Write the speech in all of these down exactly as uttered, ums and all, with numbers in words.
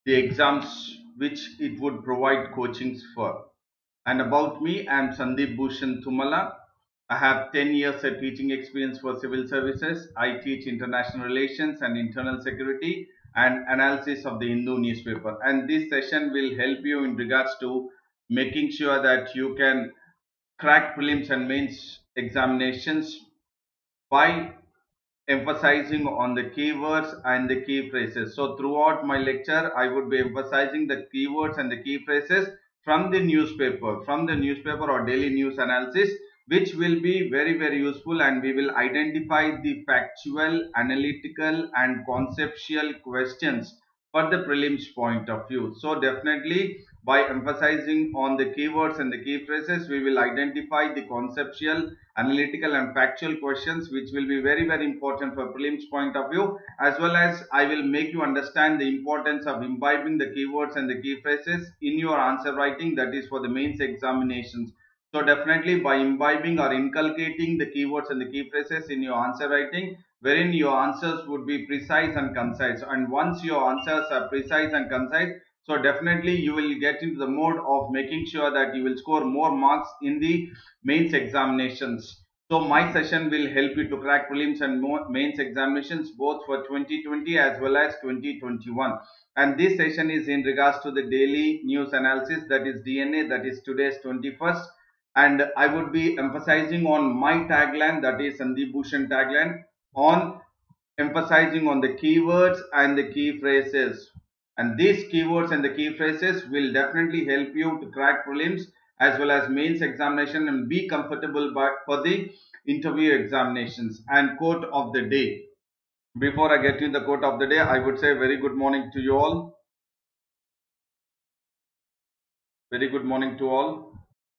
the exams which it would provide coachings for. And about me, I am Sandeep Bhushan Thumala. I have ten years of teaching experience for civil services. I teach international relations and internal security and analysis of the Hindu newspaper. And this session will help you in regards to making sure that you can crack prelims and mains examinations by emphasizing on the keywords and the key phrases. So throughout my lecture, I would be emphasizing the keywords and the key phrases from the newspaper, from the newspaper or daily news analysis, which will be very, very useful, and we will identify the factual, analytical and conceptual questions for the prelims point of view. So definitely by emphasizing on the keywords and the key phrases, we will identify the conceptual, analytical and factual questions which will be very very important for prelims point of view, as well as I will make you understand the importance of imbibing the keywords and the key phrases in your answer writing, that is for the mains examinations. So definitely by imbibing or inculcating the keywords and the key phrases in your answer writing, wherein your answers would be precise and concise, and once your answers are precise and concise, so definitely you will get into the mode of making sure that you will score more marks in the mains examinations. So my session will help you to crack prelims and mains examinations both for twenty twenty as well as twenty twenty-one. And this session is in regards to the daily news analysis, that is D N A, that is today's twenty-first. And I would be emphasizing on my tagline, that is Sandeep Bhushan tagline, on emphasizing on the keywords and the key phrases. And these keywords and the key phrases will definitely help you to crack prelims as well as mains examination and be comfortable by, for the interview examinations. And quote of the day. Before I get to the quote of the day, I would say very good morning to you all. Very good morning to all.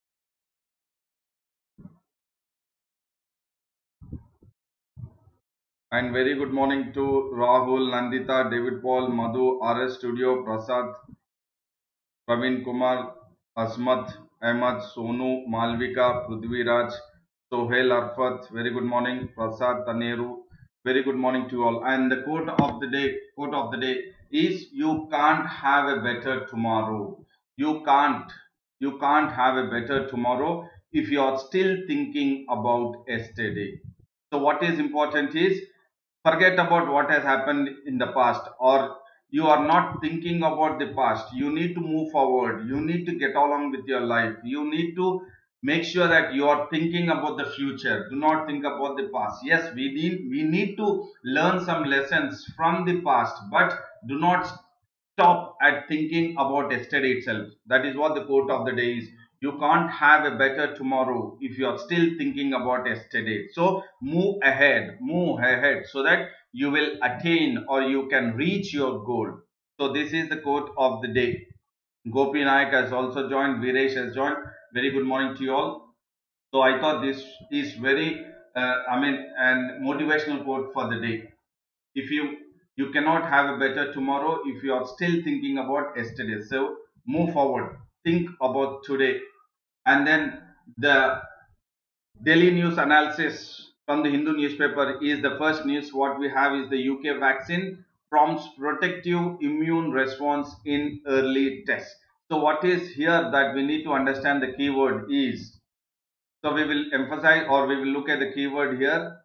And very good morning to Rahul, Nandita, David Paul, Madhu, R S Studio, Prasad, Praveen Kumar, Asmat, Ahmad, Sonu, Malvika, Prithviraj, Sohail Arfat, very good morning, Prasad Taneru, very good morning to you all. And the quote of the day, quote of the day is, you can't have a better tomorrow. You can't, you can't have a better tomorrow if you are still thinking about yesterday. So what is important is, forget about what has happened in the past, or you are not thinking about the past. You need to move forward. You need to get along with your life. You need to make sure that you are thinking about the future. Do not think about the past. Yes, we need we need to learn some lessons from the past, but do not stop at thinking about yesterday itself. That is what the quote of the day is. You can't have a better tomorrow if you are still thinking about yesterday. So move ahead, move ahead so that you will attain or you can reach your goal. So this is the quote of the day. Gopi Nayak has also joined, Viresh has joined. Very good morning to you all. So I thought this is very, uh, I mean, an motivational quote for the day. If you you cannot have a better tomorrow if you are still thinking about yesterday. So move forward, think about today. And then the daily news analysis from the Hindu newspaper is the first news. What we have is the U K vaccine prompts protective immune response in early tests. So what is here that we need to understand the keyword is, so we will emphasize or we will look at the keyword here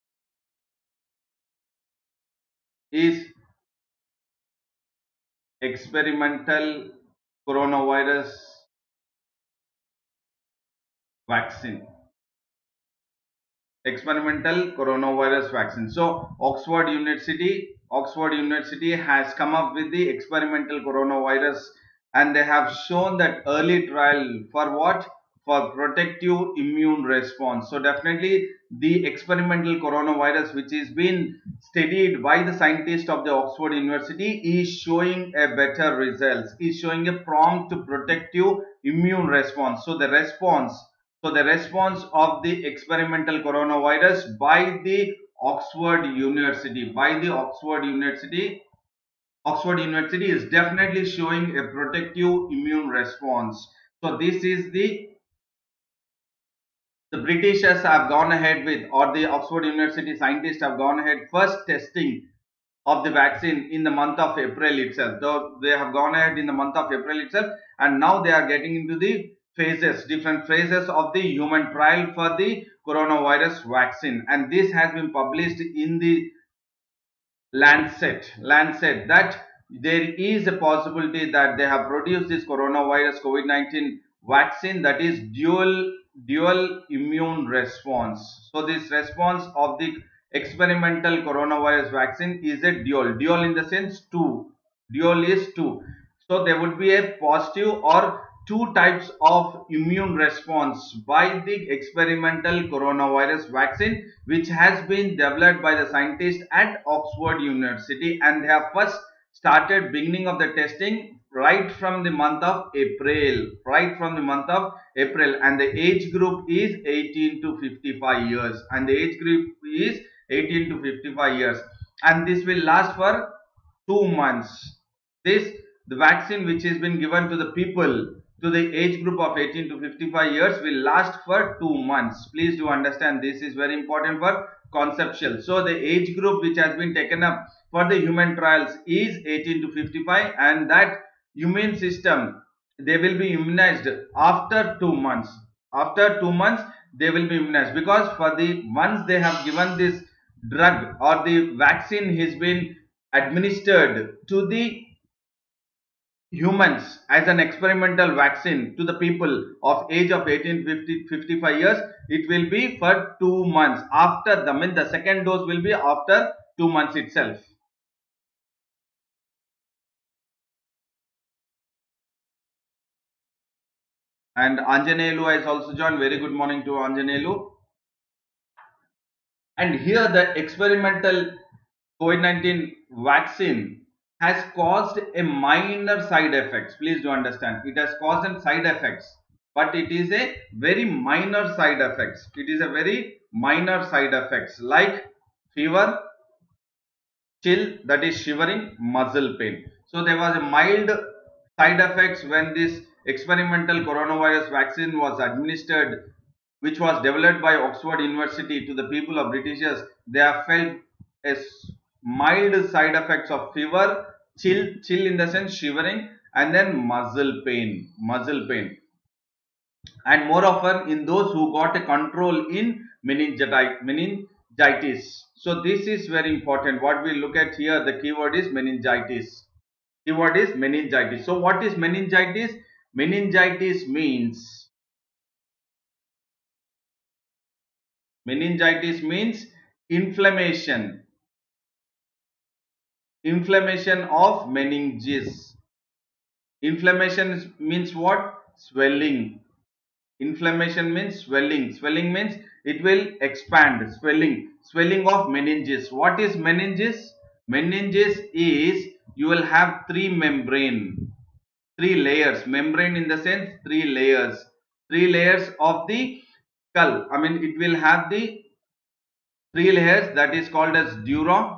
is experimental coronavirus vaccine. Experimental coronavirus vaccine. So Oxford University, Oxford University has come up with the experimental coronavirus, and they have shown that early trial for what? For protective immune response. So definitely the experimental coronavirus which is being studied by the scientists of the Oxford University is showing a better results, is showing a prompt protective immune response. So the response so the response of the experimental coronavirus by the Oxford University, by the Oxford University, Oxford University is definitely showing a protective immune response. So this is the the Britishers have gone ahead with, or the Oxford University scientists have gone ahead first testing of the vaccine in the month of April itself. Though they have gone ahead in the month of April itself, and now they are getting into the phases, different phases of the human trial for the coronavirus vaccine. And this has been published in the Lancet, Lancet, that there is a possibility that they have produced this coronavirus COVID nineteen vaccine that is dual dual immune response. So this response of the experimental coronavirus vaccine is a dual. Dual in the sense two. Dual is two. So there would be a positive or two types of immune response by the experimental coronavirus vaccine, which has been developed by the scientists at Oxford University, and they have first started beginning of the testing right from the month of April, right from the month of April, and the age group is eighteen to fifty-five years, and the age group is eighteen to fifty-five years, and this will last for two months. This the vaccine which has been given to the people to the age group of eighteen to fifty-five years will last for two months. Please do understand, this is very important for conceptual. So the age group which has been taken up for the human trials is eighteen to fifty-five, and that immune system, they will be immunized after two months. After two months they will be immunized, because for the once they have given this drug or the vaccine has been administered to the humans as an experimental vaccine to the people of age of eighteen to fifty-five years, it will be for two months. After the, I mean, the second dose will be after two months itself. And Anjanelu has also joined. Very good morning to Anjanelu. And here the experimental COVID nineteen vaccine has caused a minor side effects. Please do understand, it has caused some side effects, but it is a very minor side effects. It is a very minor side effects like fever, chill, that is shivering, muscle pain. So there was a mild side effects when this experimental coronavirus vaccine was administered, which was developed by Oxford University to the people of Britishers. They have felt a mild side effects of fever, chill, chill in the sense shivering, and then muscle pain, muscle pain. And more often in those who got a control in meningitis. So this is very important. What we look at here, the keyword is meningitis. Keyword is meningitis. So what is meningitis? Meningitis means meningitis means inflammation. Inflammation of meninges. Inflammation means what? Swelling. Inflammation means swelling. Swelling means it will expand. Swelling. Swelling of meninges. What is meninges? Meninges is, you will have three membrane. Three layers. Membrane in the sense three layers. Three layers of the skull. I mean, it will have the three layers, that is called as dura,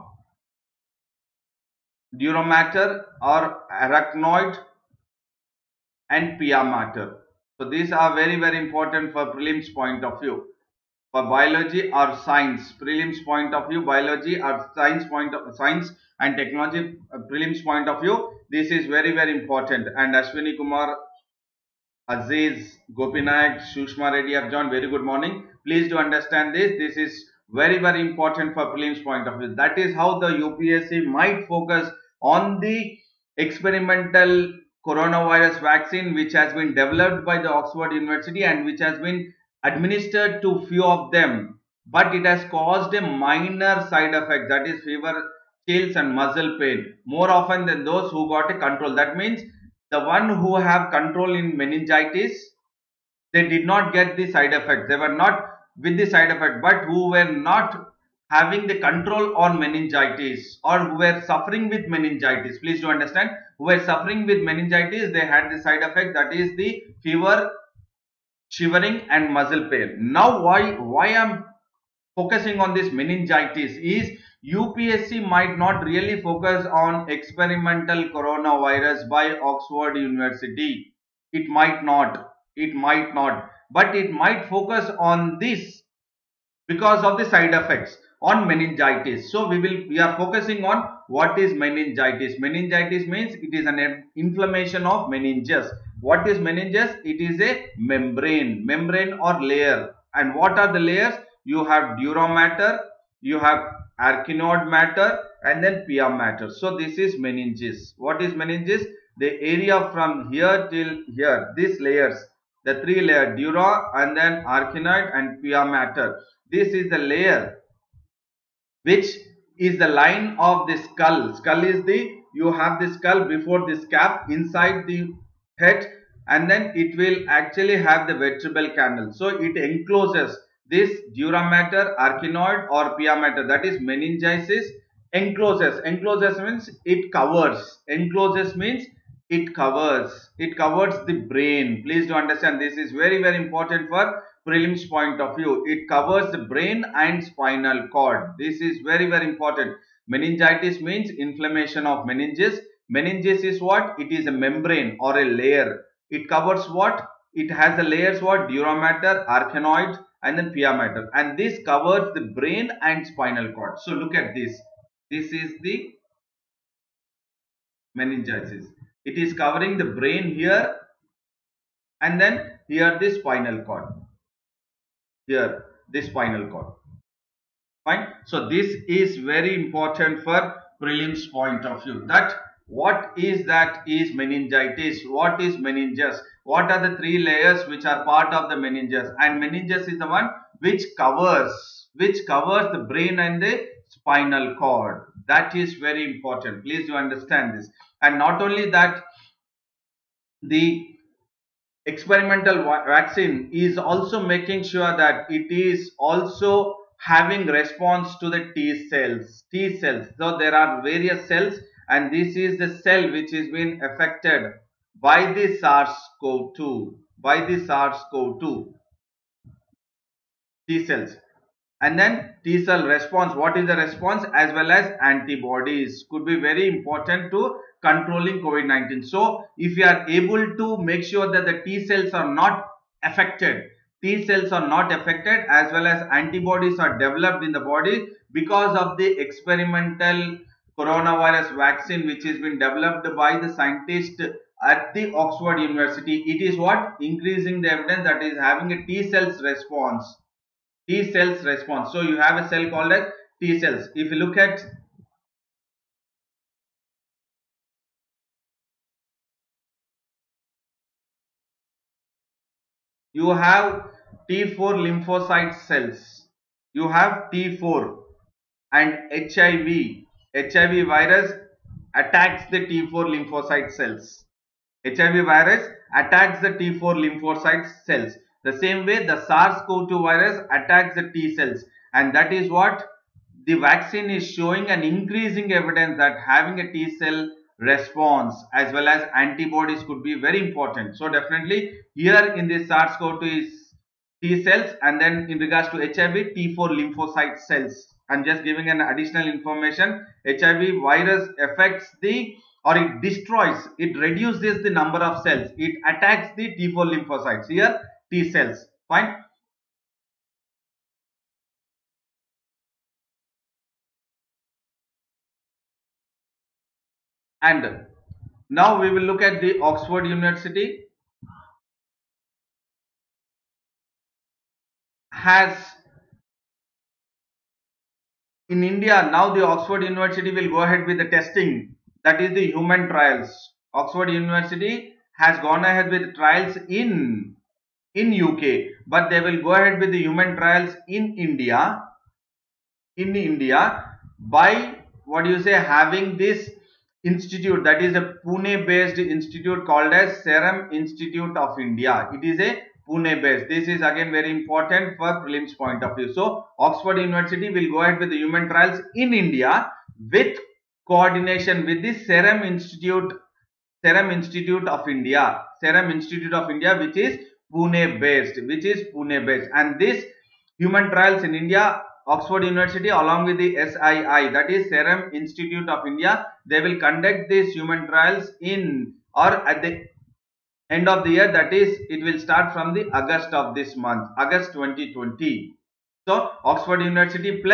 dura mater or arachnoid, and pia mater. So these are very very important for prelims point of view. For biology or science, prelims point of view, biology or science point of science and technology uh, prelims point of view, this is very very important. And Ashwini Kumar, Aziz, Gopinayak, Shushma Reddy have joined. Very good morning. Please do understand this. This is very very important for prelims point of view. That is how the U P S C might focus on the experimental coronavirus vaccine which has been developed by the Oxford University and which has been administered to few of them, but it has caused a minor side effect, that is fever, chills and muscle pain, more often than those who got a control. That means the one who have control in meningitis, they did not get the side effect. They were not with the side effect, but who were not having the control on meningitis or who were suffering with meningitis, please do understand, who were suffering with meningitis, they had the side effect, that is the fever, shivering and muscle pain. Now why why I'm focusing on this meningitis is U P S C might not really focus on experimental coronavirus by Oxford University. It might not. It might not. But it might focus on this because of the side effects on meningitis. So we will we are focusing on what is meningitis? Meningitis means it is an inflammation of meninges. What is meninges? It is a membrane, membrane or layer. And what are the layers? You have dura mater, you have arachnoid matter, and then pia mater. So this is meninges. What is meninges? The area from here till here, these layers, the three layer, dura and then arachnoid and pia mater. This is the layer which is the line of the skull. Skull is the, you have the skull before this cap inside the head, and then it will actually have the vertebral canal. So it encloses this dura mater, arachnoid or pia mater, that is meningitis. Encloses, encloses means it covers, encloses means it covers, it covers the brain. Please do understand, this is very very important for prelims point of view. It covers the brain and spinal cord. This is very very important. Meningitis means inflammation of meninges. Meninges is what? It is a membrane or a layer. It covers what? It has the layers what? Dura mater, arachnoid and then pia mater, and this covers the brain and spinal cord. So look at this. This is the meningitis. It is covering the brain here, and then here the spinal cord. Here the spinal cord. Fine. So this is very important for prelims point of view. That what is that is meningitis? What is meninges? What are the three layers which are part of the meninges? And meninges is the one which covers, which covers the brain and the spinal cord. That is very important. Please do understand this. And not only that, the experimental vaccine is also making sure that it is also having response to the T cells. T cells. So there are various cells, and this is the cell which is being affected by the SARS CoV two. By the SARS CoV two. T cells. And then T cell response. What is the response? As well as antibodies could be very important to controlling COVID nineteen. So if you are able to make sure that the T cells are not affected, T cells are not affected, as well as antibodies are developed in the body because of the experimental coronavirus vaccine which has been developed by the scientists at the Oxford University. It is what? Increasing the evidence that is having a T cells response. T cells response. So you have a cell called as T cells. If you look at you have T four lymphocyte cells. You have T four, and H I V. H I V virus attacks the T four lymphocyte cells. H I V virus attacks the T four lymphocyte cells. The same way the SARS CoV two virus attacks the T cells, and that is what the vaccine is showing an increasing evidence that having a T cell response as well as antibodies could be very important. So definitely here in this SARS CoV two is T cells, and then in regards to H I V, T four lymphocyte cells. I'm just giving an additional information. H I V virus affects the, or it destroys, it reduces the number of cells. It attacks the T four lymphocytes. Here T cells. Fine. And now we will look at the Oxford University has in India. Now the Oxford University will go ahead with the testing, that is the human trials. Oxford University has gone ahead with trials in in U K, but they will go ahead with the human trials in India in India by, what do you say, having this institute, that is a Pune based institute called as Serum Institute of India. It is a Pune based. This is again very important for prelims point of view. So Oxford University will go ahead with the human trials in India with coordination with the Serum Institute, Serum Institute of India, Serum Institute of India, which is Pune based, which is Pune based. And this human trials in India, Oxford University along with the S I I, that is Serum Institute of India, they will conduct these human trials in or at the end of the year, that is it will start from the August of this month, August twenty twenty. So Oxford University plus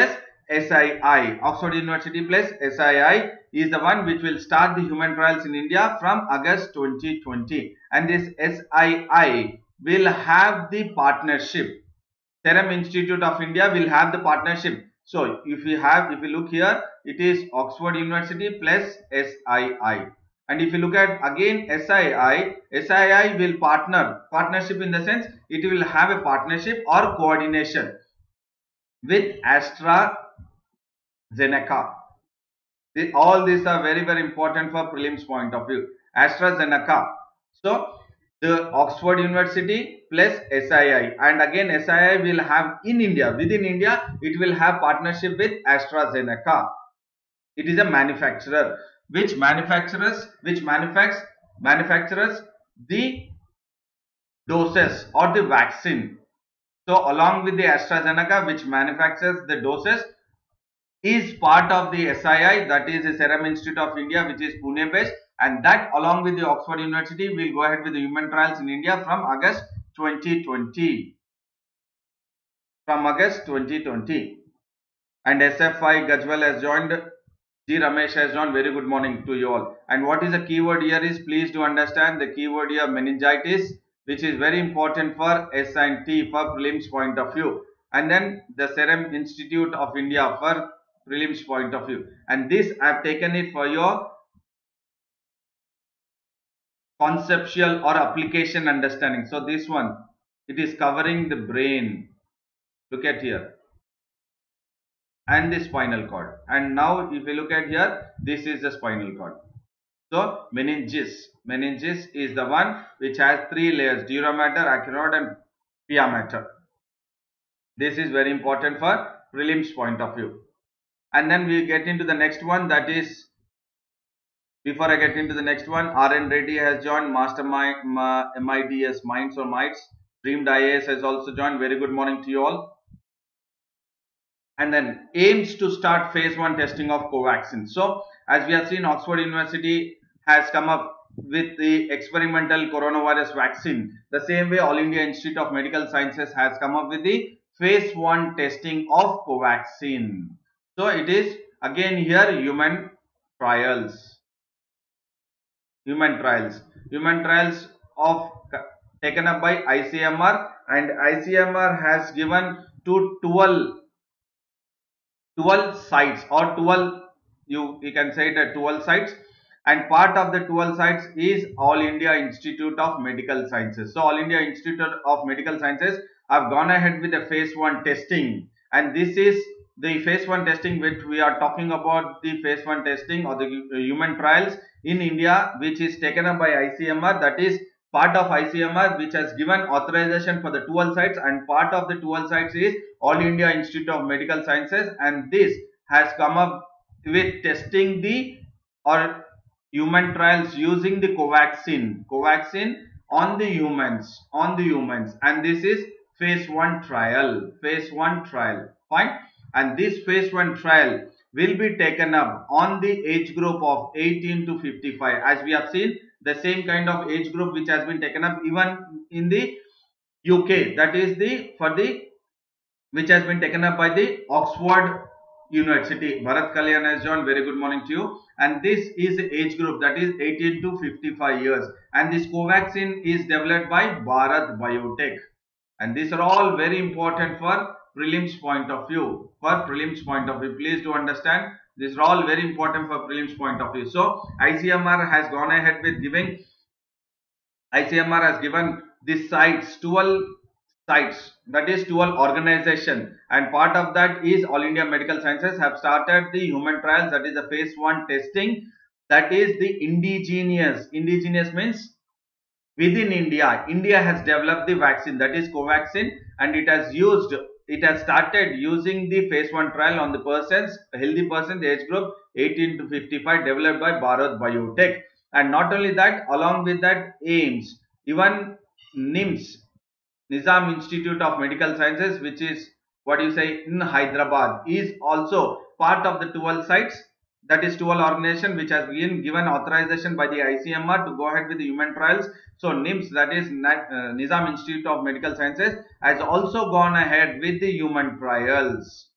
S I I. Oxford University plus S I I is the one which will start the human trials in India from August twenty twenty. And this S I I will have the partnership. Serum Institute of India will have the partnership. So if you have, if you look here, it is Oxford University plus S I I. And if you look at again S I I, S I I will partner, partnership in the sense it will have a partnership or coordination with AstraZeneca. The, all these are very very important for prelims point of view. AstraZeneca. So the Oxford University plus S I I, and again S I I will have in India, within India it will have partnership with AstraZeneca. It is a manufacturer which manufacturers which manufactures manufacturers the doses or the vaccine. So along with the AstraZeneca which manufactures the doses is part of the S I I, that is the Serum Institute of India, which is Pune based, and that along with the Oxford University will go ahead with the human trials in India from August twenty twenty. From August twenty twenty. And S F I Gajwal has joined, G Ramesh has joined. Very good morning to you all. And what is the keyword here is, please do understand the keyword here meningitis, which is very important for S and T for prelims point of view. And then the Serum Institute of India for prelims point of view. And this I have taken it for your conceptual or application understanding. So this one, it is covering the brain. Look at here. And the spinal cord. And now if you look at here, this is the spinal cord. So meninges. Meninges is the one which has three layers: dura mater, actin rod and pia mater. This is very important for prelims point of view. And then we get into the next one, that is, before I get into the next one, R N Reddy has joined, Mastermind M I D S Minds or Mites. Dreamed I A S has also joined. Very good morning to you all. And then aims to start phase one testing of Covaxin. So as we have seen, Oxford University has come up with the experimental coronavirus vaccine. The same way All India Institute of Medical Sciences has come up with the phase one testing of Covaxin. So it is again here human trials. Human trials. Human trials of taken up by I C M R, and I C M R has given to twelve, twelve sites or twelve, you, you can say that twelve sites, and part of the twelve sites is All India Institute of Medical Sciences. So All India Institute of Medical Sciences have gone ahead with the phase one testing, and this is the phase one testing which we are talking about, the phase one testing or the human trials in India, which is taken up by I C M R. That is part of I C M R which has given authorization for the twelve sites, and part of the twelve sites is All India Institute of Medical Sciences, and this has come up with testing the or human trials using the Covaxin, Covaxin on the humans, on the humans, and this is phase one trial, phase one trial, fine. And this phase one trial will be taken up on the age group of eighteen to fifty-five, as we have seen the same kind of age group which has been taken up even in the U K, that is the for the which has been taken up by the Oxford University. Bharat Kalyan has joined. Very good morning to you. And this is the age group, that is eighteen to fifty-five years, and this Covaxin is developed by Bharat Biotech, and these are all very important for prelims point of view. For prelims point of view, please do understand, these are all very important for prelims point of view. So I C M R has gone ahead with giving, I C M R has given the sites, twelve sites, that is twelve organization, and part of that is All India Medical Sciences have started the human trials, that is the phase one testing, that is the indigenous. Indigenous means within India. India has developed the vaccine, that is Covaxin, and it has used, it has started using the phase one trial on the persons, healthy persons, age group eighteen to fifty-five, developed by Bharat Biotech. And not only that, along with that, aims, even NIMS, Nizam Institute of Medical Sciences, which is what you say in Hyderabad, is also part of the twelve sites, that is twelve organization which has been given authorization by the I C M R to go ahead with the human trials. So NIMS, that is uh, Nizam Institute of Medical Sciences, has also gone ahead with the human trials.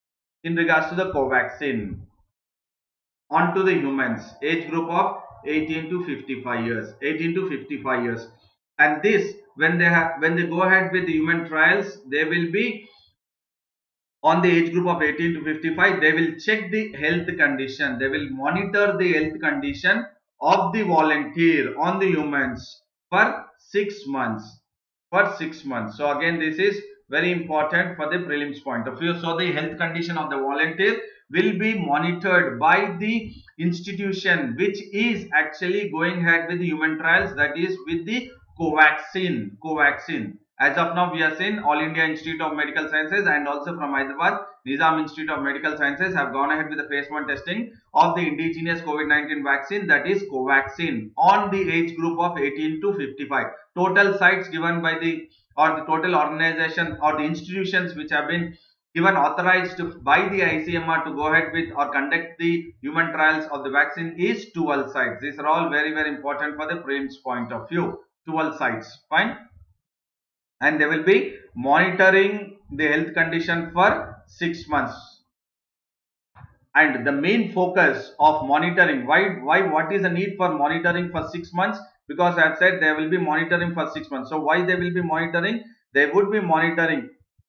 in regards to the Covaxin. On to the humans, age group of eighteen to fifty-five years, eighteen to fifty-five years. And this, when they have, when they go ahead with the human trials, they will be on the age group of eighteen to fifty-five. They will check the health condition, they will monitor the health condition of the volunteer on the humans for six months. For six months. So again, this is very important for the prelims point of view. So the health condition of the volunteer will be monitored by the institution which is actually going ahead with the human trials, that is with the Covaxin. Covaxin. As of now, we are seeing All India Institute of Medical Sciences and also from Hyderabad, Nizam Institute of Medical Sciences have gone ahead with the phase one testing of the indigenous COVID nineteen vaccine, that is Covaxin, on the age group of eighteen to fifty-five. Total sites given by the, or the total organization or the institutions which have been given authorized by the I C M R to go ahead with or conduct the human trials of the vaccine is twelve sites. These are all very very important for the prelims point of view. twelve sites, fine. And they will be monitoring the health condition for six months. And the main focus of monitoring, why why what is the need for monitoring for six months? Because I have said they will be monitoring for six months. So why they will be monitoring? They would be monitoring.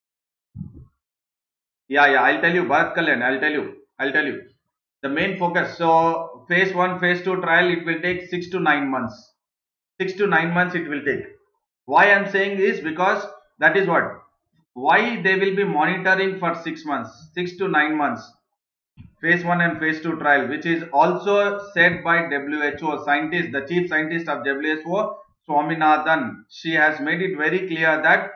Yeah, yeah, I'll tell you, Bharat Kalyan, I'll tell you, I'll tell you. The main focus. So phase one, phase two trial, it will take six to nine months. Six to nine months it will take. Why I'm saying this? Because that is what. Why they will be monitoring for six months, six to nine months. Phase one and phase two trial, which is also said by W H O scientist, the chief scientist of W H O, Swaminathan. She has made it very clear that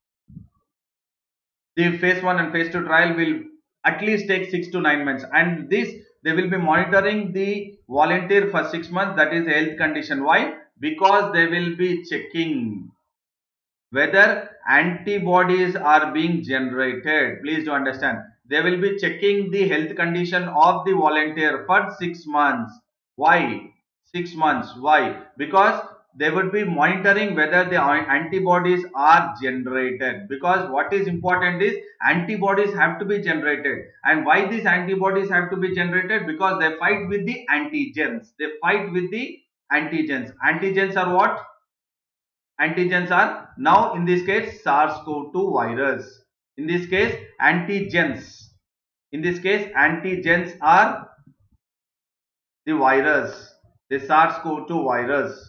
the phase one and phase two trial will at least take six to nine months, and this they will be monitoring the volunteer for six months, that is health condition. Why? Because they will be checking whether antibodies are being generated. Please do understand, they will be checking the health condition of the volunteer for six months. Why six months? Why? Because they would be monitoring whether the antibodies are generated, because what is important is antibodies have to be generated. And why these antibodies have to be generated? Because they fight with the antigens. They fight with the antigens. Antigens are what? Antigens are, now in this case, SARS CoV two virus. In this case, antigens. In this case, antigens are the virus, the SARS CoV two virus.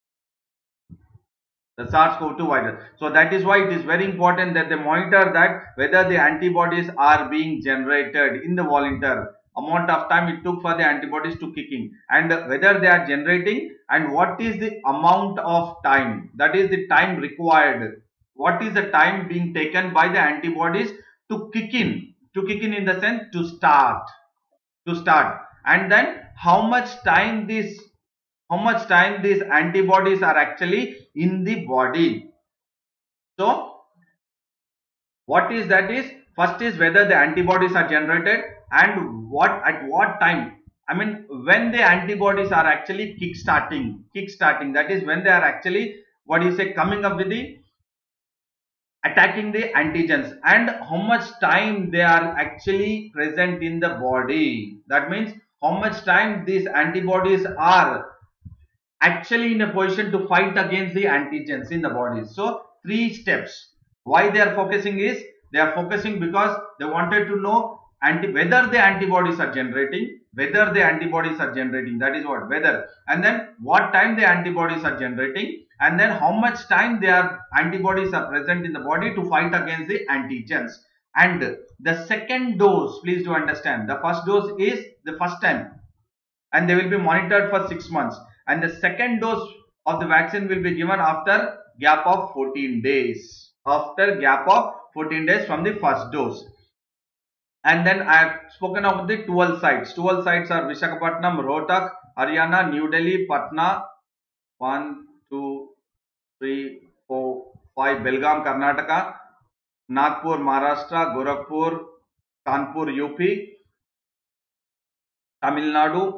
The SARS CoV two virus. So that is why it is very important that they monitor that whether the antibodies are being generated in the volunteer, amount of time it took for the antibodies to kick in, and whether they are generating, and what is the amount of time, that is the time required, what is the time being taken by the antibodies to kick in, to kick in in the sense to start, to start, and then how much time this how much time these antibodies are actually in the body. So what is that is, first is whether the antibodies are generated and what at what time. I mean, when the antibodies are actually kick starting, kick starting, that is when they are actually, what do you say, coming up with the attacking the antigens, and how much time they are actually present in the body. That means how much time these antibodies are actually in a position to fight against the antigens in the body. So three steps. Why they are focusing is, they are focusing because they wanted to know anti whether the antibodies are generating, whether the antibodies are generating, that is what, whether, and then what time the antibodies are generating, and then how much time their antibodies are present in the body to fight against the antigens. And the second dose, please do understand, the first dose is the first time, and they will be monitored for six months. And the second dose of the vaccine will be given after gap of fourteen days. After gap of fourteen days from the first dose. And then I have spoken about the twelve sites. twelve sites are Visakhapatnam, Rohtak, Haryana, New Delhi, Patna, one, two, three, four, five, Belgaum, Karnataka, Nagpur, Maharashtra, Gorakhpur, Kanpur, U P, Tamil Nadu,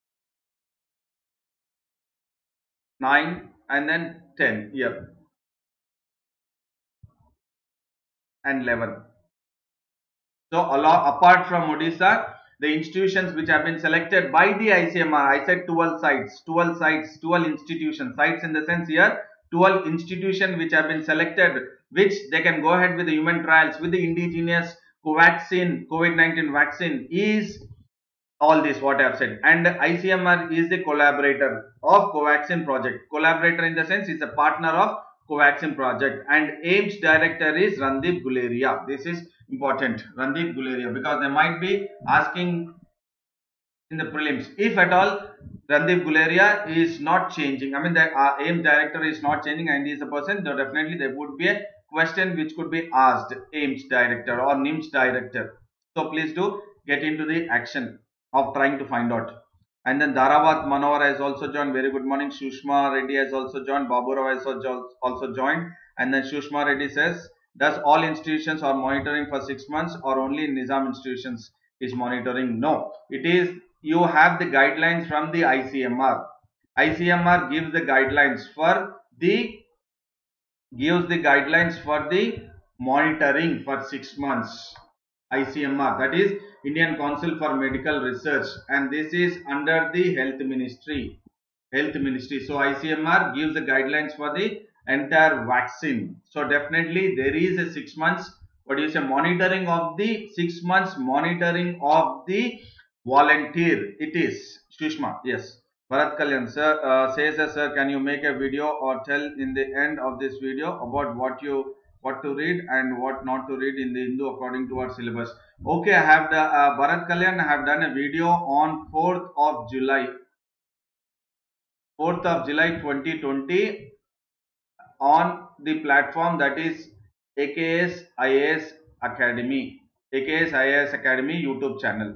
nine, and then ten here, and eleven. So apart from Odisha, the institutions which have been selected by the I C M R, I said twelve sites, twelve sites, twelve institutions, sites in the sense here, twelve institutions which have been selected, which they can go ahead with the human trials with the indigenous Covaxin, COVID nineteen vaccine is all this what I have said. And I C M R is the collaborator of Covaxin project. Collaborator in the sense is a partner of Covaxin project, and AIMS director is Randeep Guleria. This is important, Randeep Guleria, because they might be asking in the prelims. If at all Randeep Guleria is not changing, I mean the uh, AIMS director is not changing and he is a person, then definitely there would be a question which could be asked, AIMS director or NIMS director. So please do get into the action of trying to find out. And then Dharavat Manohar has also joined. Very good morning. Shushma Reddy has also joined. Babu Rao has also joined. And then Shushma Reddy says, does all institutions are monitoring for six months or only Nizam institutions is monitoring? No, it is, you have the guidelines from the I C M R. I C M R gives the guidelines for the gives the guidelines for the monitoring for six months. I C M R, that is Indian Council for Medical Research, and this is under the Health Ministry. Health Ministry. So I C M R gives the guidelines for the entire vaccine. So definitely there is a six months. What do you say? Monitoring of the six months monitoring of the volunteer. It is Shushma. Yes. Bharat Kalyan sir uh, says, sir, can you make a video or tell in the end of this video about what you what to read and what not to read in the Hindu according to our syllabus? Okay, I have the uh, Bharat Kalyan. I have done a video on fourth of July. fourth of July twenty twenty on the platform that is A K S I A S Academy. A K S I A S Academy YouTube channel.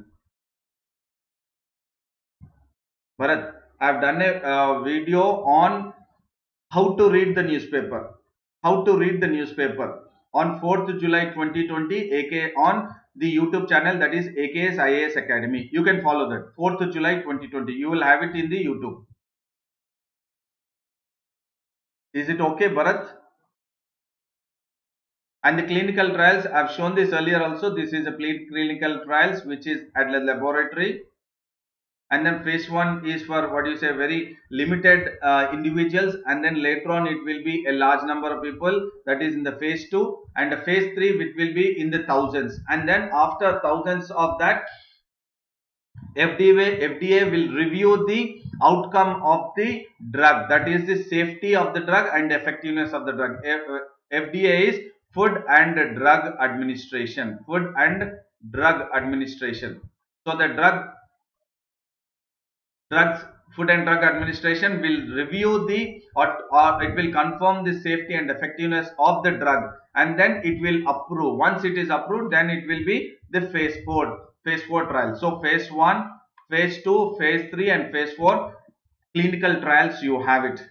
Bharat, I have done a uh, video on how to read the newspaper. How to read the newspaper on fourth of July twenty twenty A K on the YouTube channel that is A K S I A S Academy. You can follow that. fourth of July twenty twenty. You will have it in the YouTube. Is it okay, Bharat? And the clinical trials, I have shown this earlier also. This is a clinical trials which is at the laboratory. And then phase one is for what you say very limited uh, individuals, and then later on it will be a large number of people, that is in the phase two, and the phase three which will be in the thousands, and then after thousands of that F D A, F D A will review the outcome of the drug, that is the safety of the drug and effectiveness of the drug. F D A is Food and Drug Administration. Food and Drug Administration. So the drug Drugs, Food and Drug Administration will review the or, or it will confirm the safety and effectiveness of the drug, and then it will approve. Once it is approved, then it will be the phase four, phase four trial. So phase one, phase two, phase three, and phase four clinical trials. You have it.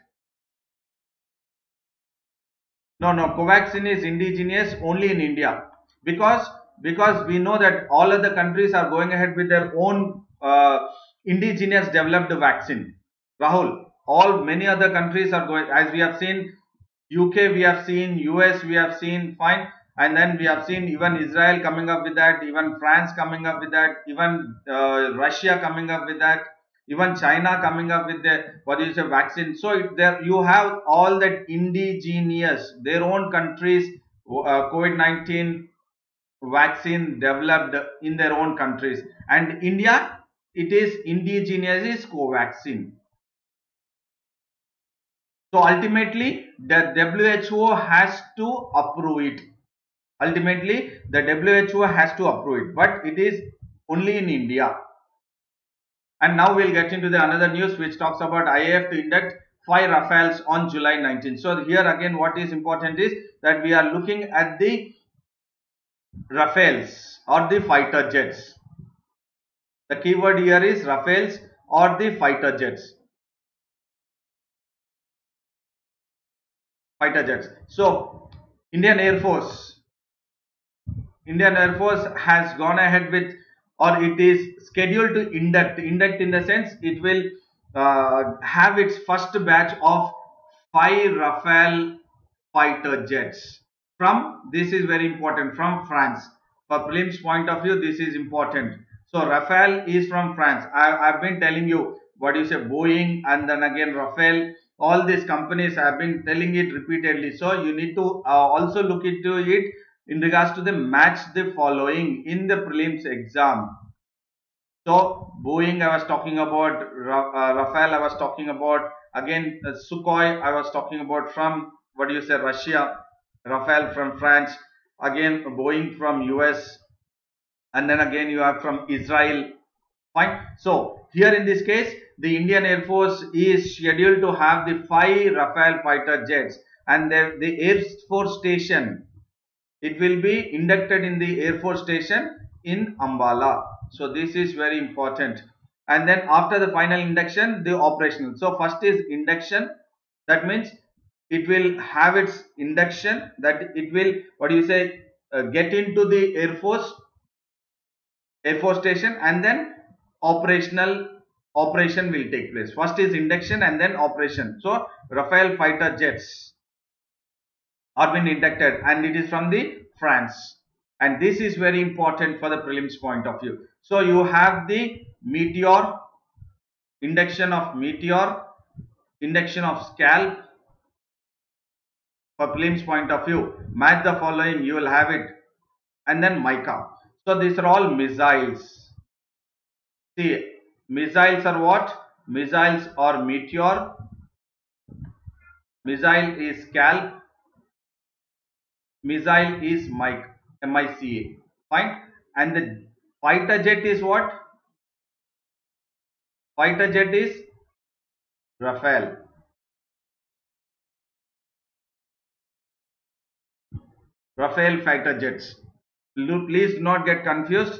No, no, Covaxin is indigenous only in India, because because we know that all other countries are going ahead with their own uh, indigenous developed vaccine. Rahul, all many other countries are going, as we have seen U K, we have seen U S, we have seen fine, and then we have seen even Israel coming up with that, even France coming up with that, even uh, Russia coming up with that, even China coming up with the what is a vaccine. So it, there you have all that indigenous, their own countries uh, COVID nineteen vaccine developed in their own countries, and India, it is indigenous is Covaxin. So ultimately the W H O has to approve it. Ultimately the W H O has to approve it, but it is only in India. And now we'll get into the another news which talks about I A F to induct five Rafales on July nineteenth. So here again what is important is that we are looking at the Rafales or the fighter jets. The keyword here is Rafales or the fighter jets. Fighter jets. So Indian Air Force, Indian Air Force has gone ahead with, or it is scheduled to induct, induct in the sense it will uh, have its first batch of five Rafale fighter jets from, this is very important, from France. For prelims point of view, this is important. So Rafale is from France. I, I've been telling you what you say, Boeing and then again Rafale. All these companies have been telling it repeatedly. So you need to uh, also look into it in regards to the match the following in the prelims exam. So Boeing I was talking about, uh, Rafale I was talking about, again uh, Sukhoi I was talking about from what do you say, Russia, Rafale from France, again Boeing from U S, and then again you have from Israel. Fine. So here in this case, the Indian Air Force is scheduled to have the five Rafale fighter jets, and the, the Air Force Station, it will be inducted in the Air Force Station in Ambala. So this is very important. And then after the final induction, the operational. So first is induction. That means it will have its induction, that it will, what do you say, uh, get into the Air Force Air Force Station, and then operational operation will take place. First is induction and then operation. So Rafale fighter jets are being inducted, and it is from the France, and this is very important for the prelims point of view. So you have the Meteor, induction of Meteor, induction of Scalp. For prelims point of view, match the following, you will have it, and then Mica. So these are all missiles. See, missiles are what? Missiles are Meteor, missile is Scalp, missile is Mica, M I C A. Fine. And the fighter jet is what? Fighter jet is Rafale. Rafale fighter jets. Please do not get confused.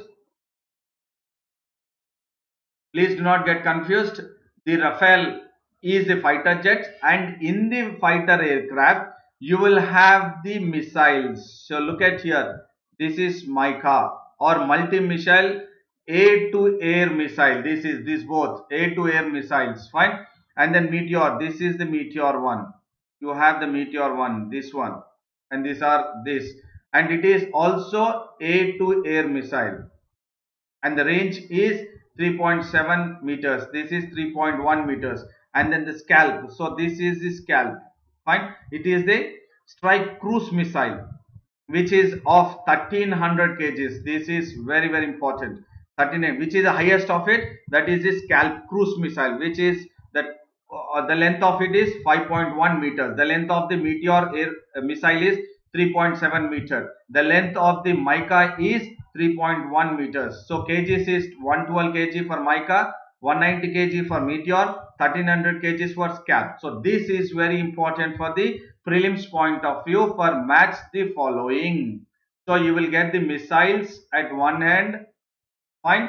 Please do not get confused. The Rafale is a fighter jet, and in the fighter aircraft you will have the missiles. So look at here. This is Mica or multi-missile air-to-air missile. This is this both air-to-air missiles. Fine. And then Meteor. This is the Meteor one. You have the Meteor one. This one. And these are this. And it is also air-to-air missile. And the range is three point seven meters. This is three point one meters. And then the Scalp. So this is the Scalp. Fine. It is the strike cruise missile, which is of thirteen hundred kilograms. This is very very important. thirteen, which is the highest of it. That is the Scalp cruise missile, which is that uh, the length of it is five point one meters. The length of the Meteor air uh, missile is three point seven meter. The length of the Mica is three point one meters. So kgs is one hundred twelve kilograms for Mica, one hundred ninety kilograms for Meteor, thirteen hundred kilograms for Scalp. So this is very important for the prelims point of view. For match the following. So you will get the missiles at one hand, fine,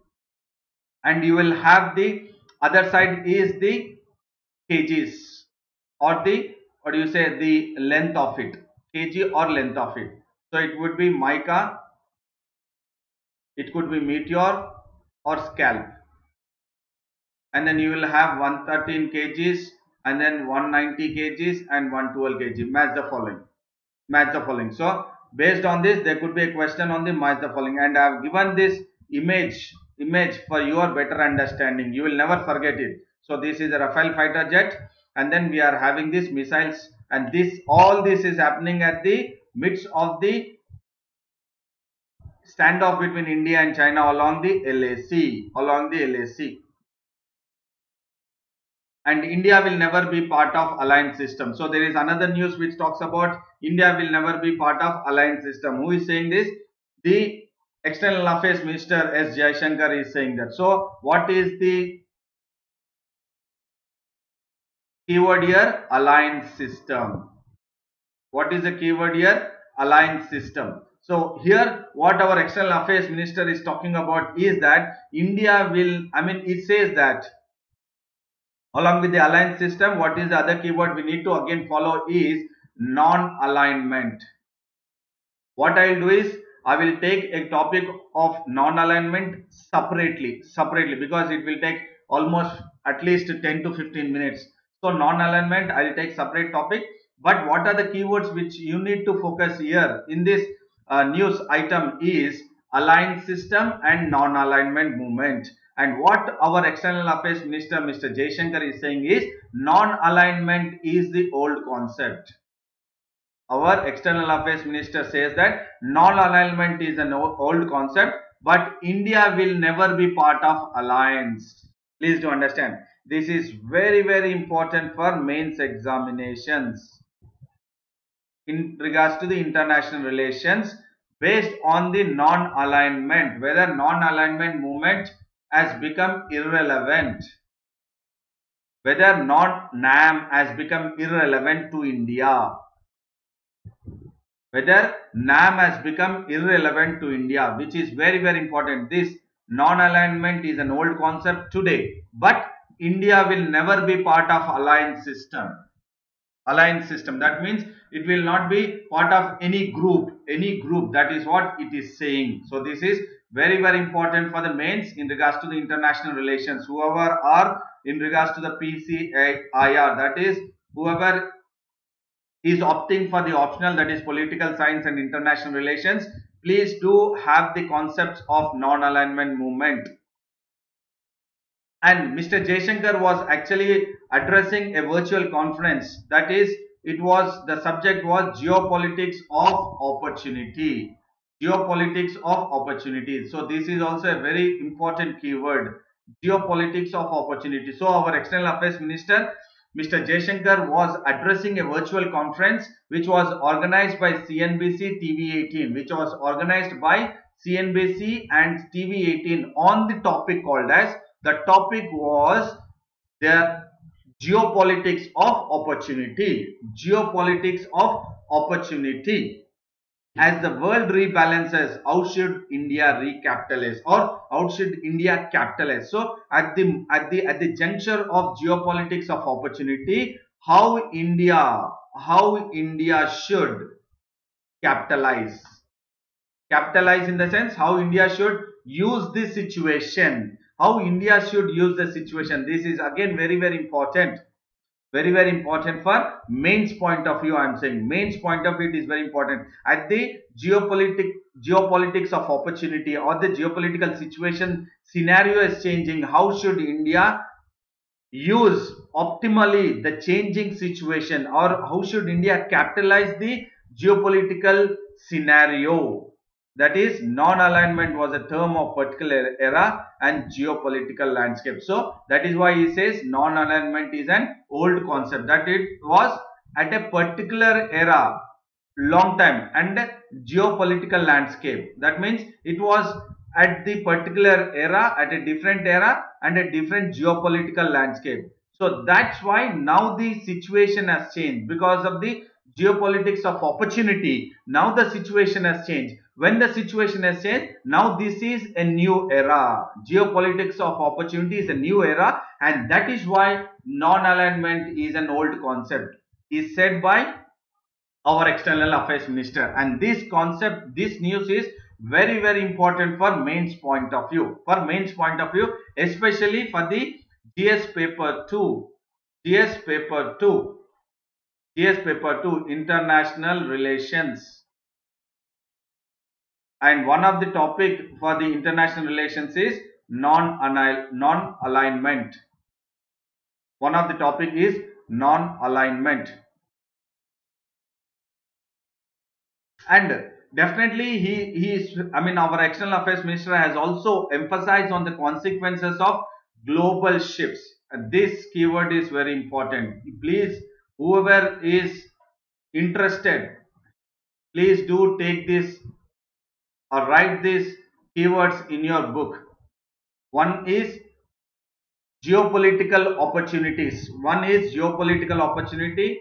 and you will have the other side is the kgs, or the, what do you say, the length of it, kg or length of it. So it would be Mica, it could be Meteor or Scalp, and then you will have one hundred thirteen kilograms, and then one hundred ninety kilograms and one hundred twelve kilograms. Match the following. Match the following. So based on this, there could be a question on the match the following, and I have given this image image for your better understanding. You will never forget it. So this is a Rafale fighter jet, and then we are having these missiles, and this all this is happening at the midst of the standoff between India and China along the L A C, along the L A C. And India will never be part of alliance system. So there is another news which talks about India will never be part of alliance system. Who is saying this? The External Affairs Minister S. Jaishankar is saying that. So what is the keyword here? Alliance system. What is the keyword here? Alliance system. So here what our External Affairs Minister is talking about is that India will, I mean it says that along with the alliance system, what is the other keyword we need to again follow is non-alignment. What I will do is I will take a topic of non-alignment separately, separately because it will take almost at least ten to fifteen minutes. So non-alignment I will take separate topic. But what are the keywords which you need to focus here in this uh, news item is aligned system and non-alignment movement. And what our external affairs minister, Mister Jaishankar, is saying is non-alignment is the old concept. Our external affairs minister says that non-alignment is an old concept, but India will never be part of alliance. Please do understand. This is very, very important for mains examinations in regards to the international relations based on the non-alignment, whether non-alignment movement has become irrelevant, whether non-NAM has become irrelevant to India, whether NAM has become irrelevant to India, which is very, very important. This non-alignment is an old concept today, but India will never be part of alliance system. Alliance system, that means it will not be part of any group, any group. That is what it is saying. So this is very, very important for the mains in regards to the international relations. Whoever are in regards to the P C I R, that is whoever is opting for the optional, that is political science and international relations, please do have the concepts of non-alignment movement. And Mister Jaishankar was actually addressing a virtual conference, that is it was, the subject was geopolitics of opportunity, geopolitics of opportunity. So this is also a very important keyword, geopolitics of opportunity. So our external affairs minister, Mister Jaishankar, was addressing a virtual conference which was organized by C N B C T V eighteen, which was organized by C N B C and T V eighteen on the topic called as, the topic was the geopolitics of opportunity, geopolitics of opportunity. As the world rebalances, how should India recapitalize, or how should India capitalize? So at the at the at the juncture of geopolitics of opportunity, how India how India should capitalize. Capitalize in the sense how India should use this situation. How India should use the situation. This is again very, very important. Very, very important for mains point of view. I am saying mains point of view, it is very important. At the geopolitic geopolitics of opportunity, or the geopolitical situation scenario is changing, how should India use optimally the changing situation, or how should India capitalize the geopolitical scenario? That is, non-alignment was a term of particular era and geopolitical landscape. So that is why he says non-alignment is an old concept, that it was at a particular era, long time, and geopolitical landscape. That means it was at the particular era, at a different era and a different geopolitical landscape. So that's why now the situation has changed because of the geopolitics of opportunity. Now the situation has changed. When the situation has changed, now this is a new era. Geopolitics of opportunity is a new era, and that is why non-alignment is an old concept, is said by our external affairs minister. And this concept, this news is very, very important for mains point of view. For mains point of view, especially for the G S paper two. G S paper two. G S paper two, international relations. And one of the topic for the international relations is non-alignment. One of the topic is non-alignment. And definitely he, he is, I mean our external affairs minister has also emphasized on the consequences of global shifts. And this keyword is very important. Please, whoever is interested, please do take this or write these keywords in your book. One is geopolitical opportunities. One is geopolitical opportunity.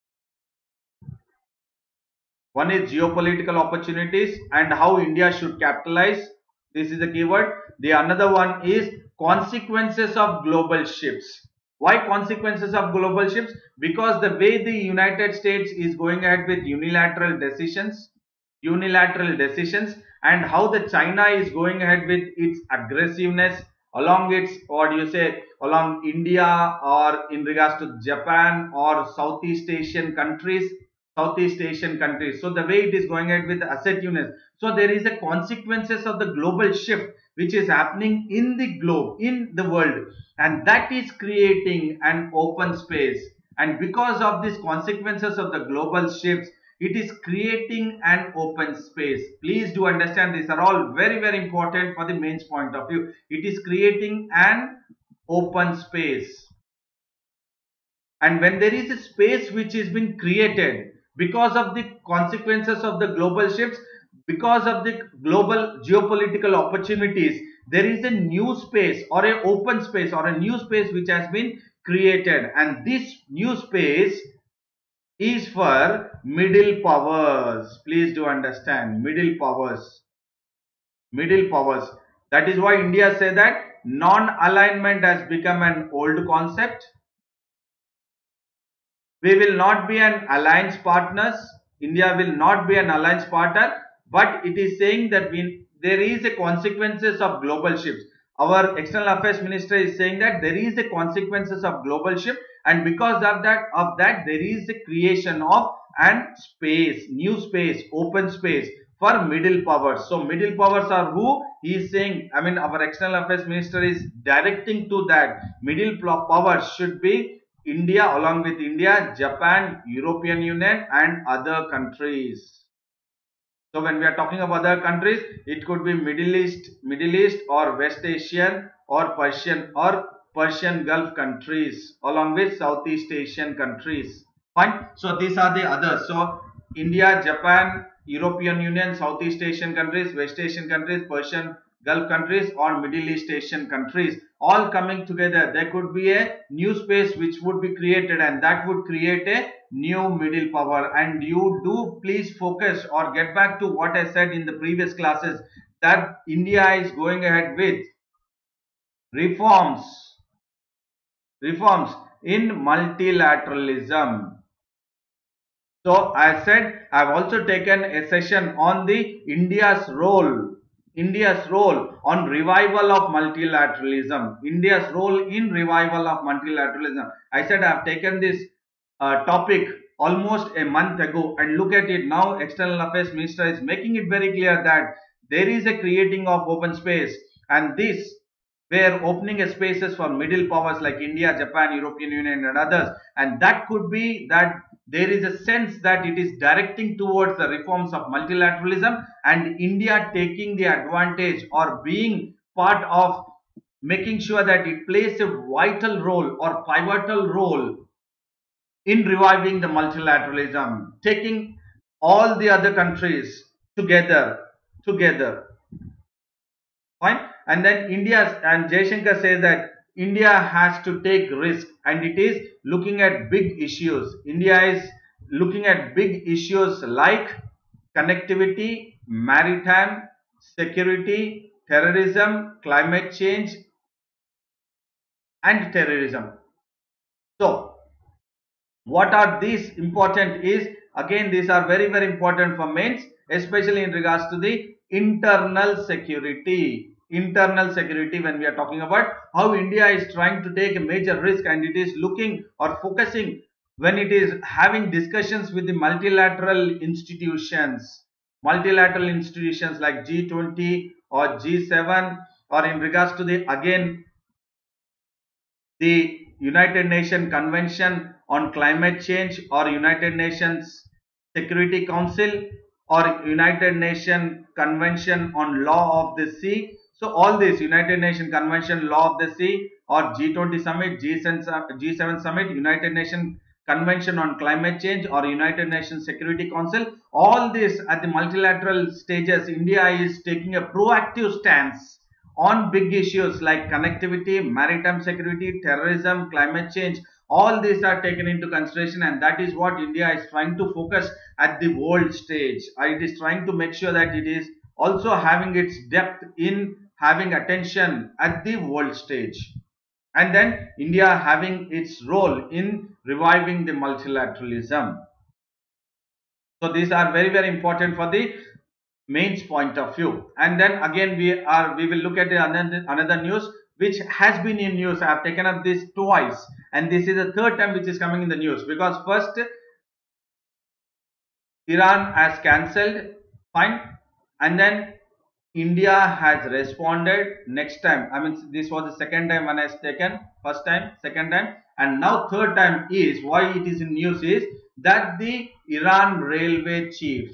One is geopolitical opportunities and how India should capitalize. This is the keyword. The another one is consequences of global shifts. Why consequences of global shifts? Because the way the United States is going ahead with unilateral decisions, unilateral decisions, and how the China is going ahead with its aggressiveness along its, what do you say, along India or in regards to Japan or Southeast Asian countries. Southeast Asian countries. So the way it is going ahead with assertiveness. So there is a consequences of the global shift which is happening in the globe, in the world, and that is creating an open space. And because of these consequences of the global shifts, it is creating an open space. Please do understand, these are all very very important for the mains point of view. It is creating an open space, and when there is a space which has been created because of the consequences of the global shifts, because of the global geopolitical opportunities, there is a new space or a open space or a new space which has been created, and this new space is for middle powers. Please do understand, middle powers, middle powers. That is why India say that non-alignment has become an old concept. We will not be an alliance partners. India will not be an alliance partner, but it is saying that we, there is a consequences of global shifts. Our external affairs minister is saying that there is a consequences of global shift, and because of that, of that there is a creation of an space, new space, open space for middle powers. So middle powers are who? He is saying, I mean our external affairs minister is directing to that middle powers should be India, along with India, Japan, European Union and other countries. So when we are talking of other countries, it could be Middle East, Middle East or West Asian or Persian or Persian Gulf countries, along with Southeast Asian countries. Fine. So these are the others. So India, Japan, European Union, Southeast Asian countries, West Asian countries, Persian Gulf countries or Middle East Asian countries, all coming together. There could be a new space which would be created, and that would create a new middle power. And you do please focus or get back to what I said in the previous classes, that India is going ahead with reforms, reforms in multilateralism. So I said I have also taken a session on the India's role, India's role on revival of multilateralism, India's role in revival of multilateralism. I said I have taken this uh, topic almost a month ago, and look at it now. External Affairs Minister is making it very clear that there is a creating of open space, and this where opening a spaces for middle powers like India, Japan, European Union and others, and that could be that there is a sense that it is directing towards the reforms of multilateralism, and India taking the advantage or being part of making sure that it plays a vital role or pivotal role in reviving the multilateralism, taking all the other countries together, together. Fine. And then India, and Jaishankar says that India has to take risk, and it is looking at big issues. India is looking at big issues like connectivity, maritime, security, terrorism, climate change and terrorism. So what are these important is, again these are very very important for mains, especially in regards to the internal security. Internal security, when we are talking about how India is trying to take a major risk, and it is looking or focusing when it is having discussions with the multilateral institutions, multilateral institutions like G twenty or G seven, or in regards to the again the United Nations Convention on Climate Change or United Nations Security Council or United Nations Convention on Law of the Sea. So all this United Nations Convention, Law of the Sea, or G twenty Summit, G seven Summit, United Nations Convention on Climate Change or United Nations Security Council, all this at the multilateral stages, India is taking a proactive stance on big issues like connectivity, maritime security, terrorism, climate change. All these are taken into consideration, and that is what India is trying to focus at the world stage. It is trying to make sure that it is also having its depth in having attention at the world stage, and then India having its role in reviving the multilateralism. So these are very very important for the mains point of view. And then again we are we will look at another, another news which has been in news. I have taken up this twice, and this is the third time which is coming in the news, because first Iran has cancelled, fine, and then India has responded next time. I mean, this was the second time when I was taken, first time, second time, and now third time is why it is in news is that the Iran railway chief,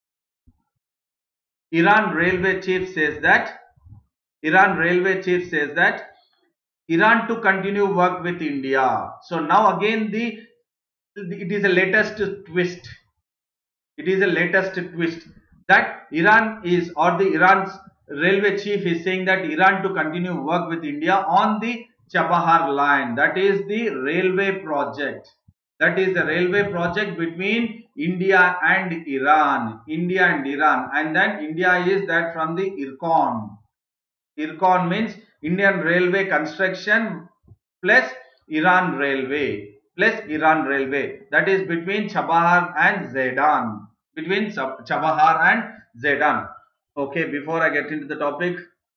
Iran railway chief says that, Iran railway chief says that Iran to continue work with India. So now again the it is a latest twist. It is a latest twist that Iran is or the Iran's railway chief is saying that Iran to continue work with India on the Chabahar line. That is the railway project. That is the railway project between India and Iran. India and Iran. And then India is that from the IRCON. IRCON means Indian Railway Construction plus Iran Railway plus Iran Railway. That is between Chabahar and Zaidan. Between Chabahar and Zaidan. Okay, before I get into the topic.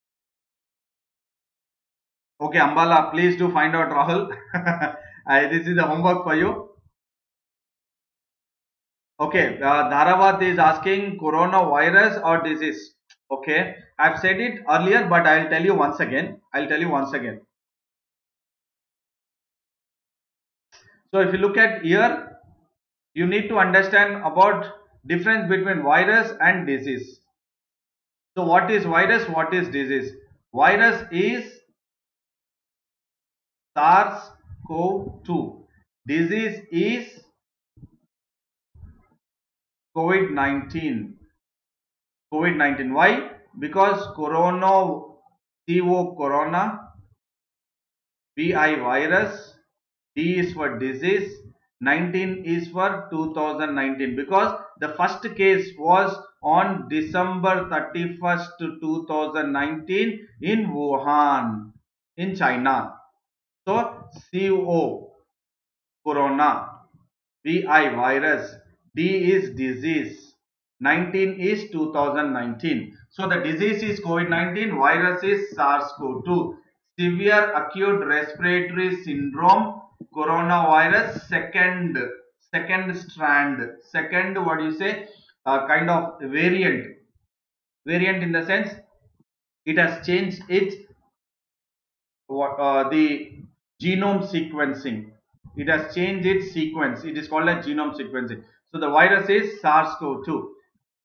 Okay, Ambala, please do find out Rahul. uh, this is the homework for you. Okay, uh, Dharavat is asking coronavirus or disease. Okay, I've said it earlier, but I'll tell you once again. I'll tell you once again. So if you look at here, you need to understand about difference between virus and disease. So what is virus? What is disease? Virus is SARS CoV two. Disease is COVID nineteen. COVID nineteen. Why? Because corona, C O corona, V I virus, D is for disease, nineteen is for two thousand nineteen, because the first case was on December thirty-first, two thousand nineteen in Wuhan, in China. So C O corona, V I virus, D is disease, nineteen is two thousand nineteen. So the disease is COVID nineteen, virus is SARS CoV two. Severe acute respiratory syndrome, coronavirus, second second strand, second what do you say, uh, kind of variant, variant in the sense it has changed its what uh, the genome sequencing. It has changed its sequence. It is called as genome sequencing. So the virus is SARS CoV two.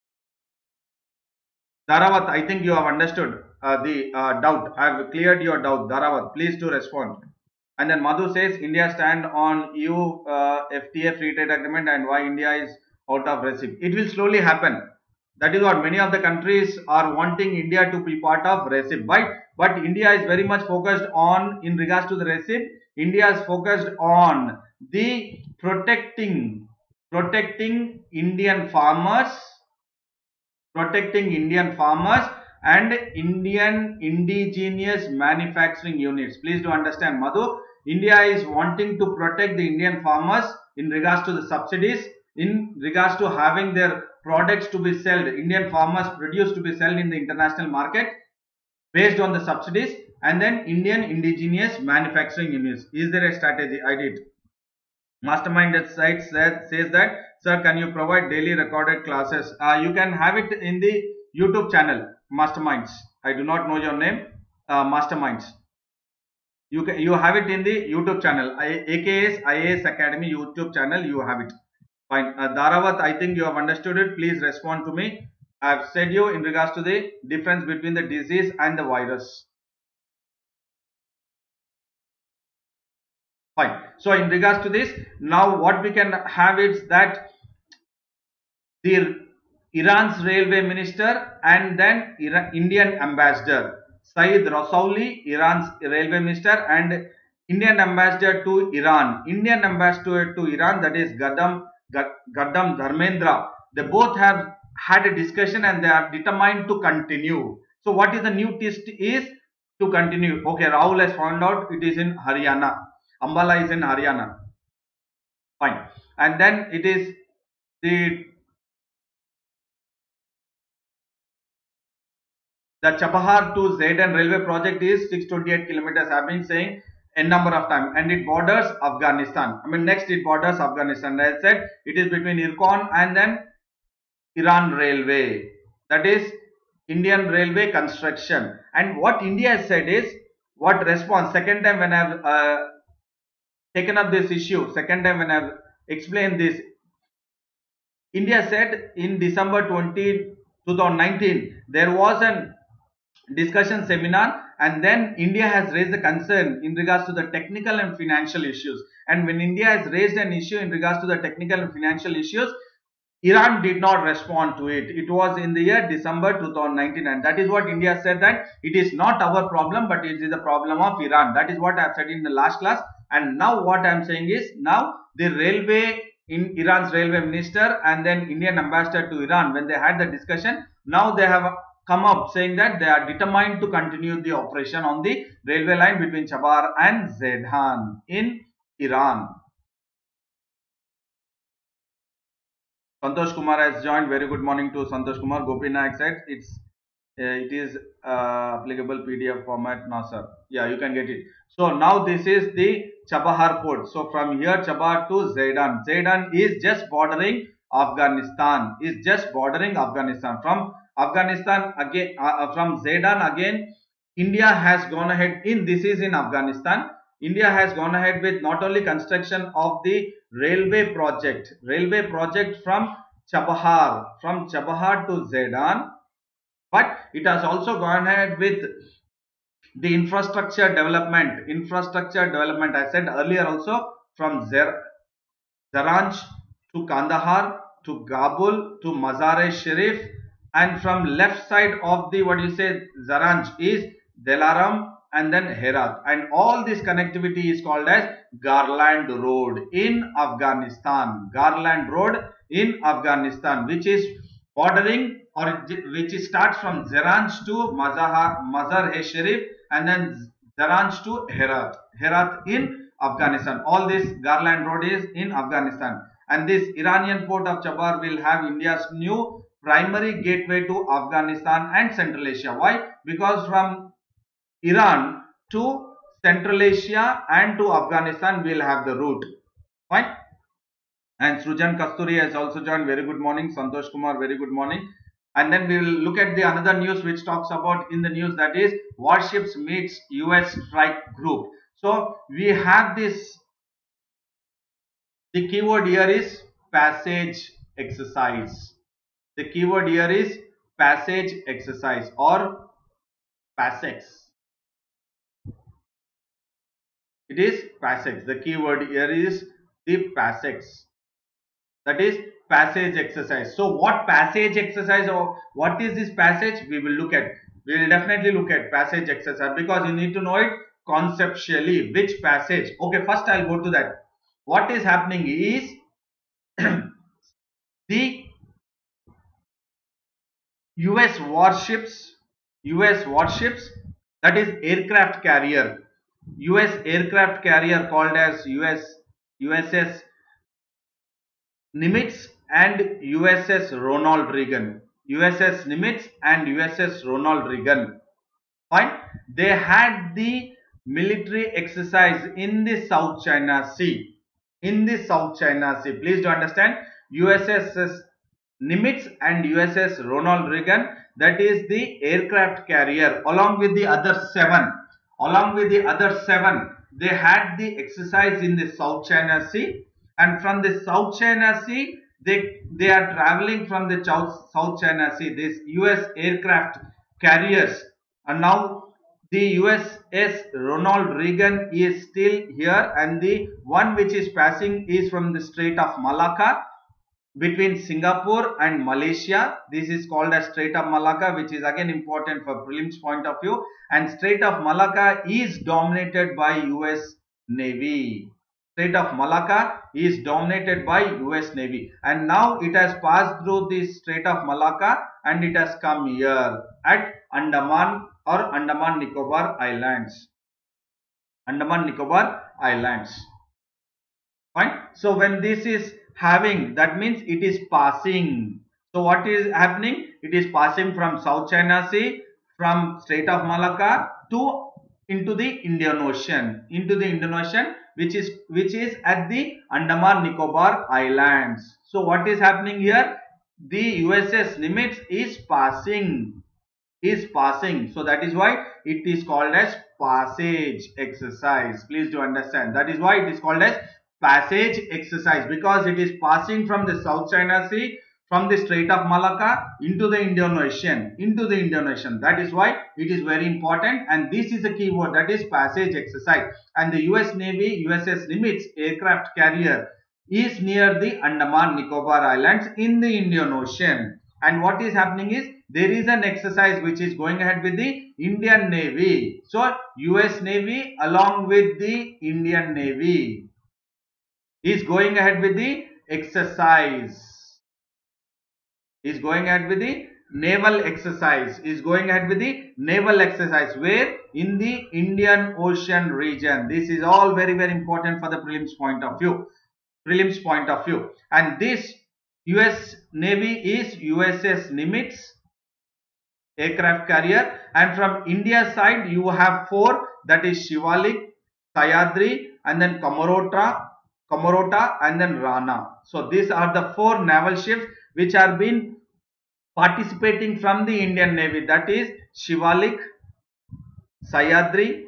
Dharavat, I think you have understood uh, the uh, doubt. I have cleared your doubt. Dharavat, please do respond. And then Madhu says India stand on E U uh, F T A free trade agreement and why India is out of RCEP. It will slowly happen. That is what many of the countries are wanting India to be part of RCEP. But, but India is very much focused on, in regards to the RCEP, India is focused on the protecting, protecting Indian farmers, protecting Indian farmers and Indian indigenous manufacturing units. Please do understand, Madhu. India is wanting to protect the Indian farmers in regards to the subsidies, in regards to having their products to be sold, Indian farmers produce to be sold in the international market based on the subsidies, and then Indian indigenous manufacturing units. Is there a strategy? I did. Mastermind site says, says that, sir, can you provide daily recorded classes? Uh, you can have it in the YouTube channel, Masterminds. I do not know your name, uh, Masterminds. You can, you have it in the YouTube channel, A K S I A S Academy YouTube channel. You have it. Fine. Uh, Dharavat, I think you have understood it. Please respond to me. I have said you in regards to the difference between the disease and the virus. Fine. So in regards to this, now what we can have is that the Iran's railway minister and then Iran, Indian ambassador Saeed Rasouli, Iran's railway minister, and Indian ambassador to Iran, Indian ambassador to Iran, that is Gadam Gadam Dharmendra. They both have had a discussion and they are determined to continue. So what is the new twist is to continue. Okay, Rahul has found out it is in Haryana. Ambala is in Haryana. Fine. And then it is the the Chabahar to Zaidan railway project is six hundred twenty-eight kilometers. I've been saying a number of times, and it borders Afghanistan. I mean, next it borders Afghanistan. As I said, it is between IRCON and then Iran Railway, that is Indian Railway construction. And what India has said is, what response, second time when I have uh, taken up this issue, second time when I have explained this, India said in December twentieth, twenty nineteen, there was a discussion seminar, and then India has raised the concern in regards to the technical and financial issues. And when India has raised an issue in regards to the technical and financial issues, Iran did not respond to it. It was in the year December two thousand nineteen, and that is what India said, that it is not our problem, but it is the problem of Iran. That is what I have said in the last class. And now what I am saying is, now the railway, in Iran's railway minister and then Indian ambassador to Iran, when they had the discussion, now they have come up saying that they are determined to continue the operation on the railway line between Chabahar and Zedan in Iran. Santosh Kumar has joined. Very good morning to Santosh Kumar. Gopi Naik said it's uh, it is uh, applicable P D F format now, sir. Yeah, you can get it. So now this is the Chabahar port. So from here Chabahar to Zedan. Zedan is just bordering Afghanistan. Is just bordering Afghanistan. From Afghanistan again, uh, from Zedan again, India has gone ahead in, this is in Afghanistan. India has gone ahead with not only construction of the railway project, railway project from Chabahar, from Chabahar to Zedan, but it has also gone ahead with the infrastructure development, infrastructure development. I said earlier also, from Zer, Zaranj to Kandahar to Kabul to Mazar-e-Sharif, and from left side of the, what you say, Zaranj is Delaram and then Herat, and all this connectivity is called as Garland Road in Afghanistan. Garland Road in Afghanistan, which is bordering, or which starts from Zaranj to Mazar-e-Sharif and then Zaranj to Herat, Herat in Afghanistan. All this Garland Road is in Afghanistan, and this Iranian port of Chabahar will have India's new primary gateway to Afghanistan and Central Asia. Why? Because from Iran to Central Asia and to Afghanistan will have the route. Fine. And Srujan Kasturi has also joined. Very good morning. Santosh Kumar, very good morning. And then we will look at the another news which talks about in the news, that is warships meets U S strike group. So we have this, the keyword here is passage exercise. The keyword here is passage exercise or PASEX. It is PASEX. The keyword here is the PASEX. That is passage exercise. So what passage exercise, or what is this passage? We will look at. We will definitely look at passage exercise, because you need to know it conceptually. Which passage? Okay, first I'll go to that. What is happening is the U S warships, U S warships, that is aircraft carrier, U S aircraft carrier called as U S U S S Nimitz and U S S Ronald Reagan, U S S Nimitz and U S S Ronald Reagan. Fine. They had the military exercise in the South China Sea. In the South China Sea. Please do understand, U S S Nimitz and U S S Ronald Reagan, that is the aircraft carrier, along with the other seven, along with the other seven, they had the exercise in the South China Sea, and from the South China Sea, they, they are traveling from the South China Sea, this U S aircraft carriers, and now the U S S Ronald Reagan is still here, and the one which is passing is from the Strait of Malacca between Singapore and Malaysia. This is called as Strait of Malacca, which is again important for prelims point of view, and Strait of Malacca is dominated by U S Navy. Strait of Malacca is dominated by U S Navy, and now it has passed through the Strait of Malacca and it has come here at Andaman or Andaman Nicobar Islands. Andaman Nicobar Islands. Fine. So when this is having, that means it is passing. So what is happening? It is passing from South China Sea, from Strait of Malacca to into the Indian Ocean, into the Indian Ocean, which is which is at the Andaman Nicobar Islands. So what is happening here? the U S S Nimitz is passing, is passing. So that is why it is called as passage exercise. Please do understand. That is why it is called as passage exercise, because it is passing from the South China Sea, from the Strait of Malacca into the Indian Ocean, into the Indian Ocean. That is why it is very important, and this is a key word, that is passage exercise. And the U S Navy U S S Nimitz aircraft carrier is near the Andaman Nicobar Islands in the Indian Ocean. And what is happening is there is an exercise which is going ahead with the Indian Navy. So U S Navy along with the Indian Navy is going ahead with the exercise. Is going ahead with the naval exercise. Is going ahead with the naval exercise. Where? In the Indian Ocean region. This is all very very important for the prelims point of view. Prelims point of view. And this U S Navy is U S S Nimitz aircraft carrier, and from India side you have four, that is Shivalik, Sayadri, and then Kamarota, Kamarota, and then Rana. So these are the four naval ships which are been participating from the Indian Navy, that is Shivalik, Sayadri,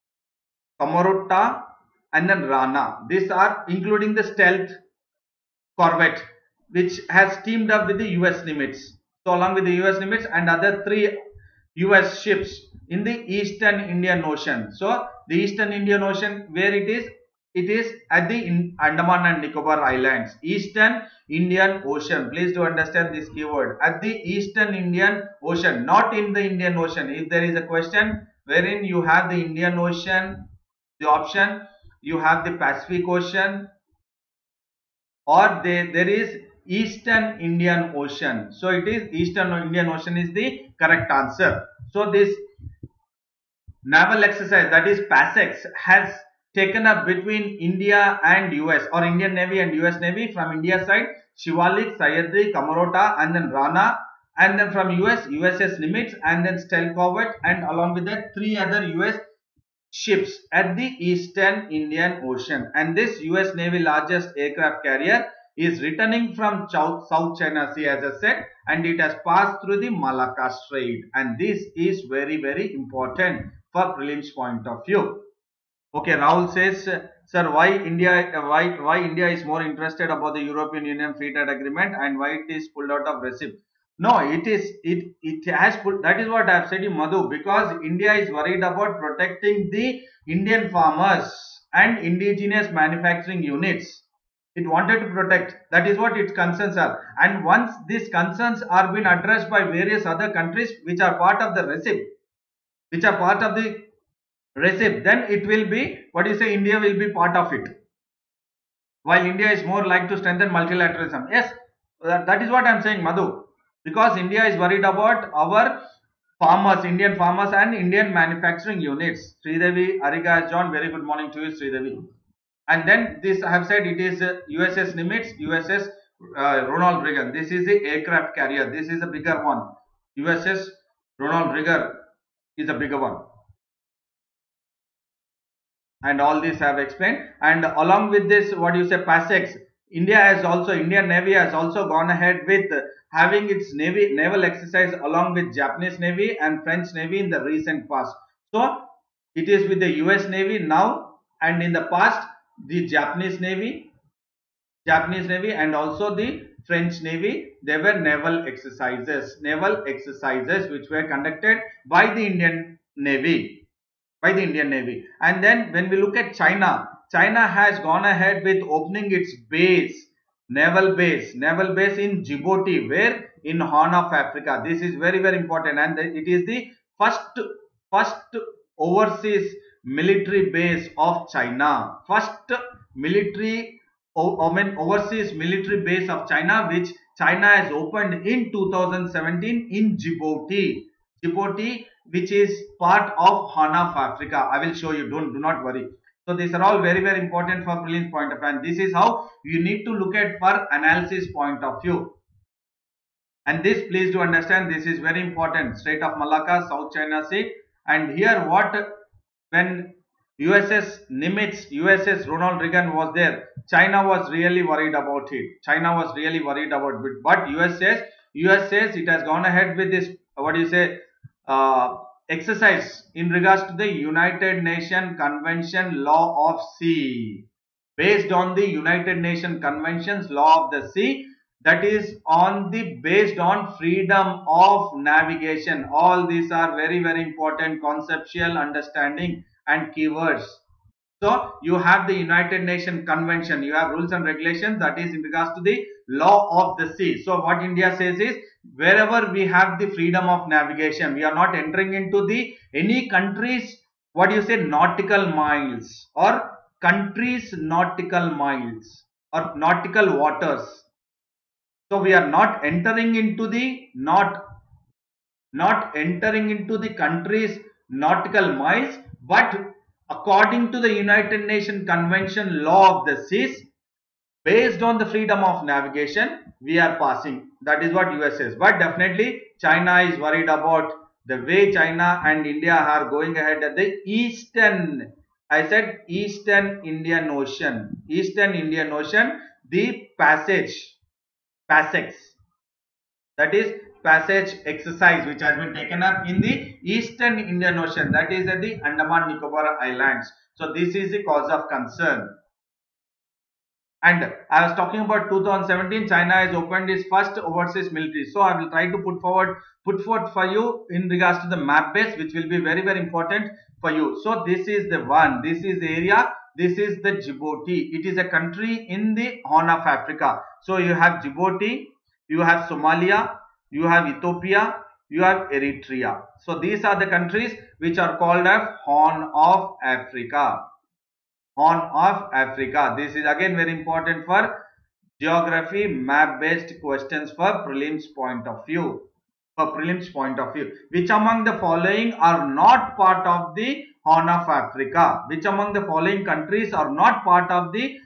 Kamarota, and then Rana. These are including the stealth corvette which has teamed up with the U S Nimitz. So along with the U S Nimitz and other three U S ships in the Eastern Indian Ocean. So the Eastern Indian Ocean, where it is? It is at the Andaman and Nicobar Islands. Eastern Indian Ocean. Please do understand this keyword. At the Eastern Indian Ocean, not in the Indian Ocean. If there is a question wherein you have the Indian Ocean, the option, you have the Pacific Ocean, or there, there is Eastern Indian Ocean. So it is Eastern Indian Ocean is the correct answer. So this naval exercise, that is PASEX, has taken up between India and U S, or Indian Navy and U S Navy. From India side, Shivalik, Sayadri, Kamarota, and then Rana, and then from U S, U S S Nimitz, and then stealth corvette, and along with that three other U S ships at the Eastern Indian Ocean. And this U S Navy largest aircraft carrier is returning from South China Sea, as I said, and it has passed through the Malacca Strait. And this is very very important for prelims point of view. Okay, Rahul says, sir, why India, why why India is more interested about the European Union Free Trade Agreement, and why it is pulled out of RCEP? No, it is it it has put. That is what I have said to Madhu, because India is worried about protecting the Indian farmers and indigenous manufacturing units. It wanted to protect. That is what its concerns are. And once these concerns are being addressed by various other countries which are part of the RCEP, which are part of the RCEP, then it will be, what do you say, India will be part of it. While India is more like to strengthen multilateralism. Yes, that, that is what I am saying, Madhu. Because India is worried about our farmers, Indian farmers and Indian manufacturing units. Sridevi, Ariga, John, very good morning to you, Sridevi. And then this I have said, it is uh, U S S Nimitz, U S S uh, Ronald Reagan. This is the aircraft carrier. This is a bigger one. U S S Ronald Reagan is a bigger one. And all this I have explained. And along with this, what do you say, PASEX, India has also, Indian Navy has also gone ahead with having its navy naval exercise along with Japanese Navy and French Navy in the recent past. So it is with the U S Navy now, and in the past the Japanese Navy, Japanese Navy and also the French Navy, there were naval exercises, naval exercises which were conducted by the Indian Navy, by the Indian Navy. And then when we look at China, China has gone ahead with opening its base, naval base, naval base in Djibouti, where in Horn of Africa. This is very very important, and it is the first first overseas military base of China, first military I mean overseas military base of China, which China has opened in two thousand seventeen in Djibouti. Djibouti, which is part of Horn of Africa. I will show you, don't do not worry. So these are all very very important for prelims point of view, and this is how you need to look at for analysis point of view. And this, please do understand, this is very important. Strait of Malacca, South China Sea, and here what, when U S S Nimitz, U S S Ronald Reagan was there. China was really worried about it. China was really worried about it. But U S S, U S S, it has gone ahead with this, what do you say, uh, exercise in regards to the United Nations Convention Law of Sea. Based on the United Nations Conventions Law of the Sea, that is on the based on freedom of navigation. All these are very very important conceptual understanding and keywords. So you have the United Nations Convention, you have rules and regulations, that is in regards to the law of the sea. So what India says is, wherever we have the freedom of navigation, we are not entering into the any countries, what do you say, nautical miles or countries nautical miles or nautical waters. So we are not entering into the not not entering into the country's nautical miles, but according to the United Nations Convention Law of the Seas, based on the freedom of navigation, we are passing. That is what U S says. But definitely China is worried about the way China and India are going ahead at the eastern, I said eastern Indian Ocean, eastern Indian Ocean, the passage, passex, that is passage exercise which has been taken up in the eastern Indian Ocean, that is at the Andaman Nicobar Islands. So this is the cause of concern. And I was talking about two thousand seventeen, China has opened its first overseas military. So I will try to put forward, put forth for you in regards to the map base, which will be very, very important for you. So this is the one, this is the area, this is the Djibouti. It is a country in the Horn of Africa. So you have Djibouti, you have Somalia, you have Ethiopia, you have Eritrea. So these are the countries which are called as Horn of Africa. Horn of Africa. This is again very important for geography map based questions for prelims point of view. For prelims point of view. Which among the following are not part of the Horn of Africa? Which among the following countries are not part of the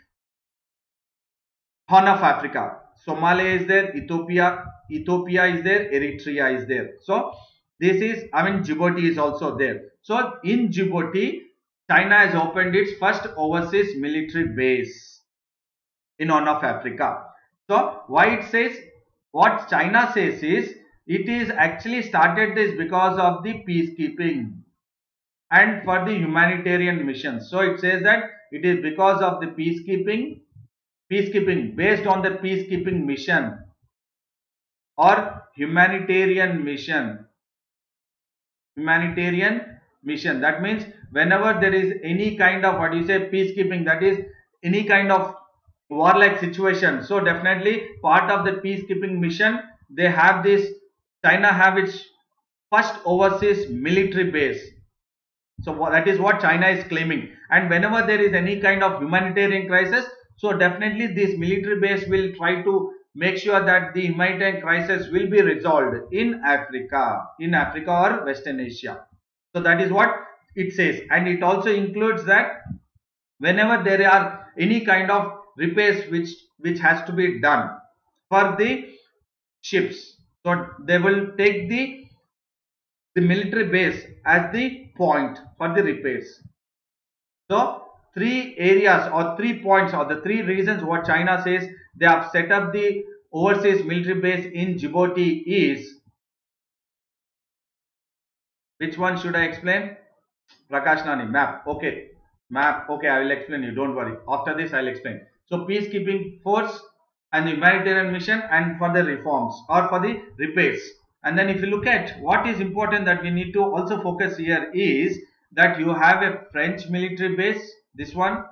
Horn of Africa? Somalia is there, Ethiopia, Ethiopia is there, Eritrea is there. So this is, I mean Djibouti is also there. So in Djibouti, China has opened its first overseas military base in Horn of Africa. So why it says, what China says is, it is actually started this because of the peacekeeping and for the humanitarian missions. So it says that it is because of the peacekeeping, peacekeeping based on the peacekeeping mission or humanitarian mission, humanitarian mission. That means whenever there is any kind of, what you say, peacekeeping, that is any kind of warlike situation, so definitely part of the peacekeeping mission, they have this, China have its first overseas military base. So that is what China is claiming. And whenever there is any kind of humanitarian crisis, so definitely this military base will try to make sure that the humanitarian crisis will be resolved in Africa, in Africa or Western Asia. So that is what it says. And it also includes that whenever there are any kind of repairs which which has to be done for the ships, so they will take the the military base as the point for the repairs. So three areas or three points or the three reasons what China says they have set up the overseas military base in Djibouti is, which one should I explain? Prakash Nani, map. Okay, map. Okay, I will explain you, don't worry. After this I will explain. So peacekeeping force and the humanitarian mission and for the reforms or for the repairs. And then if you look at what is important that we need to also focus here is that you have a French military base, this one.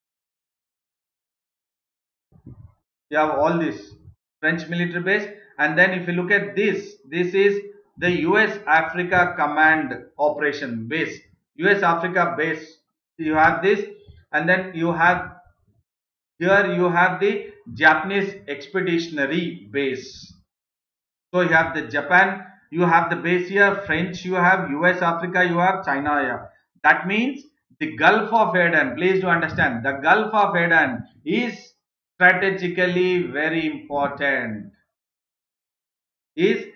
You have all this French military base, and then if you look at this, this is the U S Africa Command Operation Base, U S Africa Base. You have this, and then you have here you have the Japanese Expeditionary Base. So you have the Japan, you have the base here, French, you have U S Africa, you have China here. That means the Gulf of Aden, please do understand, the Gulf of Aden is strategically very important, is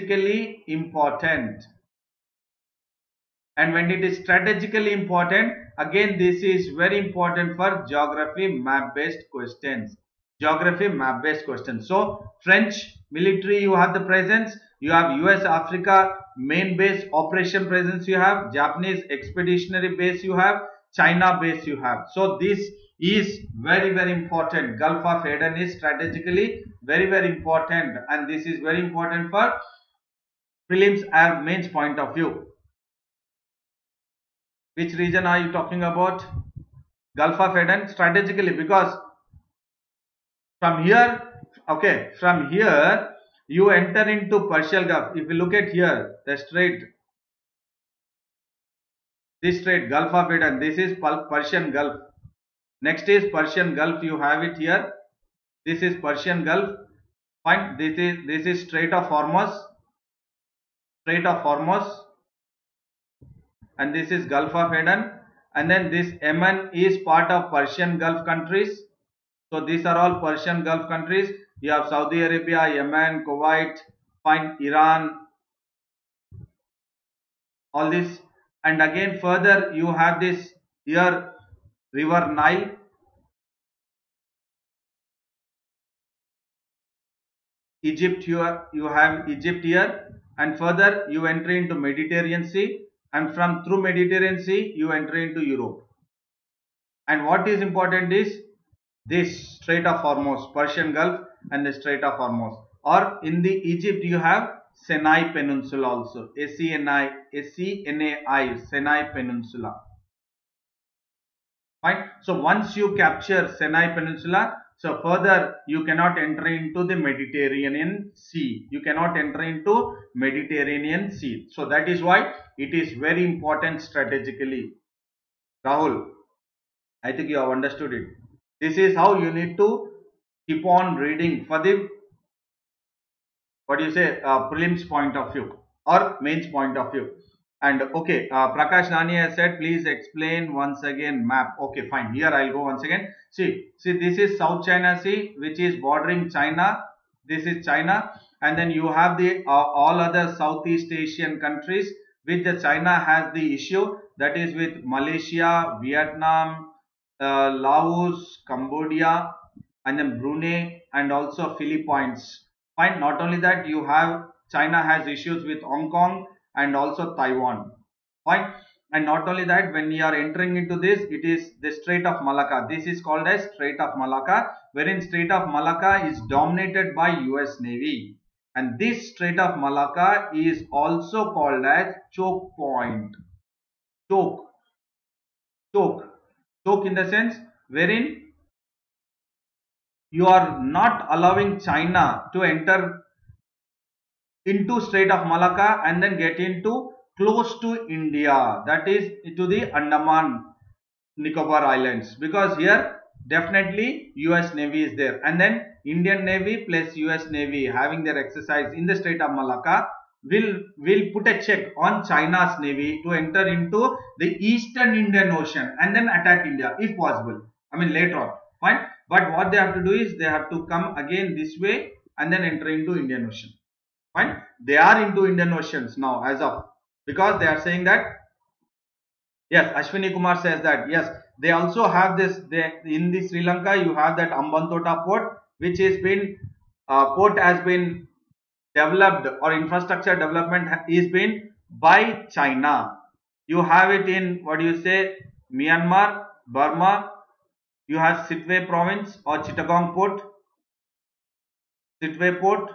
strategically important. And when it is strategically important, Again, this is very important for geography map based questions. Geography map based questions. So French military, you have the presence. You have U S Africa main base operation presence. You have Japanese expeditionary base. You have China base. You have. So this is very very important. Gulf of Aden is strategically very very important, and this is very important for prelims and mains point of view. Which region are you talking about? Gulf of Aden strategically, because from here, okay, from here you enter into Persian Gulf. If you look at here, the strait, this strait, Gulf of Aden, this is Persian Gulf. Next is Persian Gulf, you have it here. This is Persian Gulf. Fine, this is this is Strait of Hormuz, Strait of Hormuz, and this is Gulf of Aden, and then this Yemen is part of Persian Gulf countries. So these are all Persian Gulf countries. You have Saudi Arabia, Yemen, Kuwait, fine, Iran, all this. And again further you have this here, River Nile, Egypt, here you have Egypt here, and further you enter into Mediterranean Sea, and from through Mediterranean Sea you enter into Europe. And what is important is this Strait of Hormuz, Persian Gulf and the Strait of Hormuz. Or in the Egypt you have Sinai Peninsula also, S C N I, S C N A I, Sinai Peninsula. Fine. So once you capture Sinai Peninsula, so further you cannot enter into the Mediterranean Sea. You cannot enter into Mediterranean Sea. So that is why it is very important strategically. Rahul, I think you have understood it. This is how you need to keep on reading for the, what do you say, uh, prelims point of view or mains point of view. And okay, uh, Prakash Nani has said, please explain once again map. Okay, fine. Here I'll go once again. See, see, this is South China Sea, which is bordering China. This is China, and then you have the uh, all other Southeast Asian countries which the China has the issue, that is with Malaysia, Vietnam, uh, Laos, Cambodia, and then Brunei, and also Philippines. Fine. Not only that, you have China has issues with Hong Kong and also Taiwan. Fine. And not only that, when we are entering into this, it is the Strait of Malacca. This is called as Strait of Malacca, wherein Strait of Malacca is dominated by U S Navy. And this Strait of Malacca is also called as choke point. Choke. Choke. Choke in the sense wherein you are not allowing China to enter into Strait of Malacca and then get into close to India, that is to the Andaman Nicobar Islands, because here definitely U S Navy is there, and then Indian Navy plus U S Navy having their exercise in the Strait of Malacca will will put a check on China's Navy to enter into the Eastern Indian Ocean and then attack India if possible. I mean later on, fine. But what they have to do is they have to come again this way and then enter into Indian Ocean. Fine. They are into Indian Oceans now as of, because they are saying that, yes, Ashwini Kumar says that, yes, they also have this, they, in the Sri Lanka you have that Hambantota port, which has been, uh, port has been developed, or infrastructure development is been by China. You have it in, what do you say, Myanmar, Burma, you have Sittwe province or Chittagong port, Sittwe port,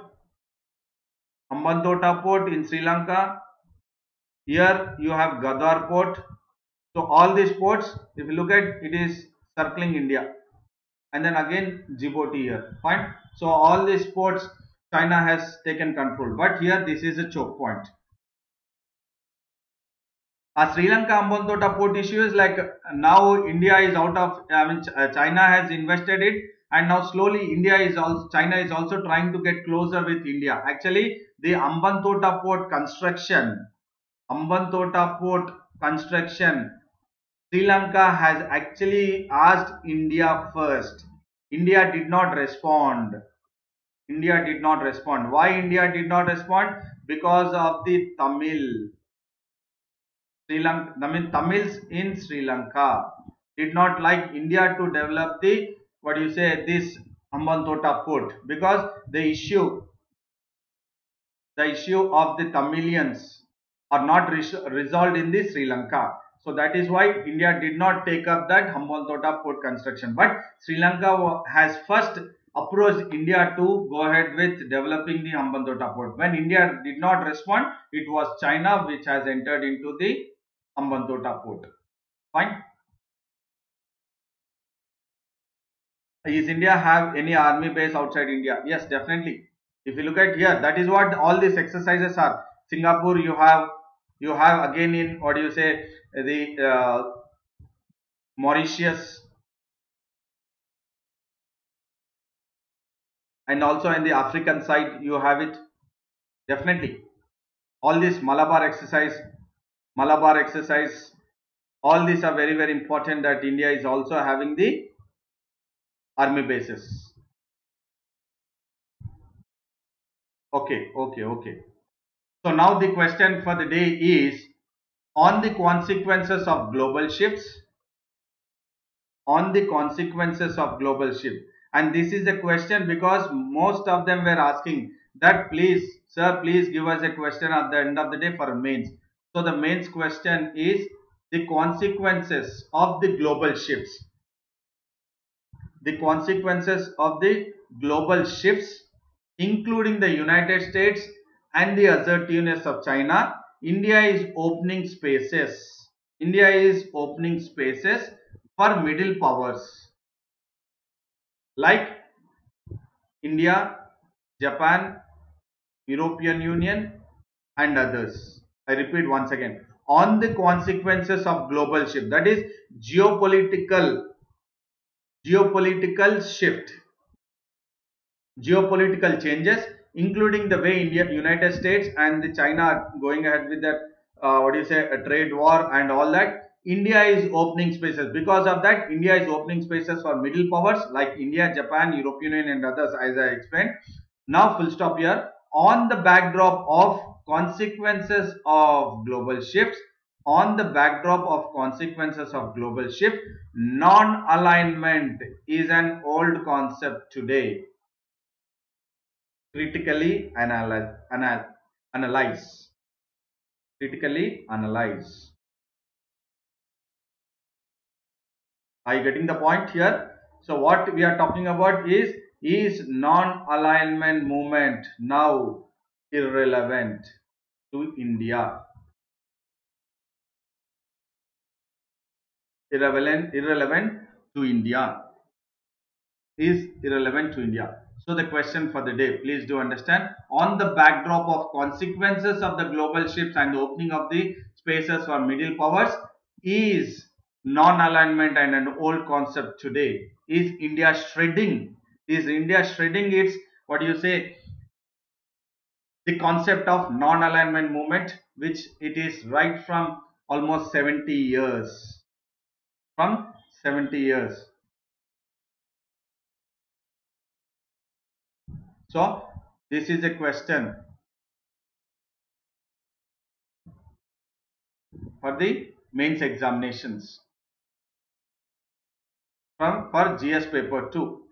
Hambantota port in Sri Lanka. Here you have Gadar port. So all these ports, if you look at, it is circling India, and then again Djibouti here. Fine. So all these ports China has taken control, but here this is a choke point. Uh, Sri Lanka Hambantota port issue is like, now India is out of, I mean China has invested it, and now slowly India is also, China is also trying to get closer with India. Actually the Hambantota port construction, Hambantota port construction, Sri Lanka has actually asked India first. India did not respond. India did not respond. Why India did not respond? Because of the Tamil. Sri Lanka, I mean Tamils in Sri Lanka did not like India to develop the, what do you say, this Hambantota port, because the issue the issue of the Tamilians are not res resolved in the Sri Lanka. So that is why India did not take up that Hambantota port construction. But Sri Lanka has first approached India to go ahead with developing the Hambantota port. When India did not respond, it was China which has entered into the Hambantota port. Fine. Is India have any army base outside India? Yes, definitely. If you look at here, that is what all these exercises are. Singapore, you have you have again in, what do you say, the uh, Mauritius, and also in the African side you have it. Definitely, all this Malabar exercise, Malabar exercise, all these are very very important, that India is also having the army bases. Okay, okay, okay. So now the question for the day is on the consequences of global shifts, on the consequences of global shift. And this is a question because most of them were asking that, please sir, please give us a question at the end of the day for mains. So the mains question is the consequences of the global shifts, the consequences of the global shifts, including the United States and the assertiveness of China. India is opening spaces. India is opening spaces for middle powers like India, Japan, European Union, and others. I repeat once again. On the consequences of global shift, that is geopolitical, geopolitical shift, geopolitical changes, including the way India, United States, and the China are going ahead with that, uh, what do you say, a trade war and all that. India is opening spaces. Because of that, India is opening spaces for middle powers like India, Japan, European Union, and others, as I explained. Now, full stop here. On the backdrop of consequences of global shifts, on the backdrop of consequences of global shift, non-alignment is an old concept today. Critically analyze, anal, analyze, critically analyze. Are you getting the point here? So what we are talking about is, is non-alignment movement now irrelevant to India? Irrelevant, irrelevant to India. Is irrelevant to India. So the question for the day, please do understand, on the backdrop of consequences of the global shifts and the opening of the spaces for middle powers, is non-alignment and an old concept today? Is India shredding? Is India shredding its, what do you say, the concept of non-alignment movement, which it is right from almost seventy years, from seventy years. So this is a question for the mains examinations from for G S paper two.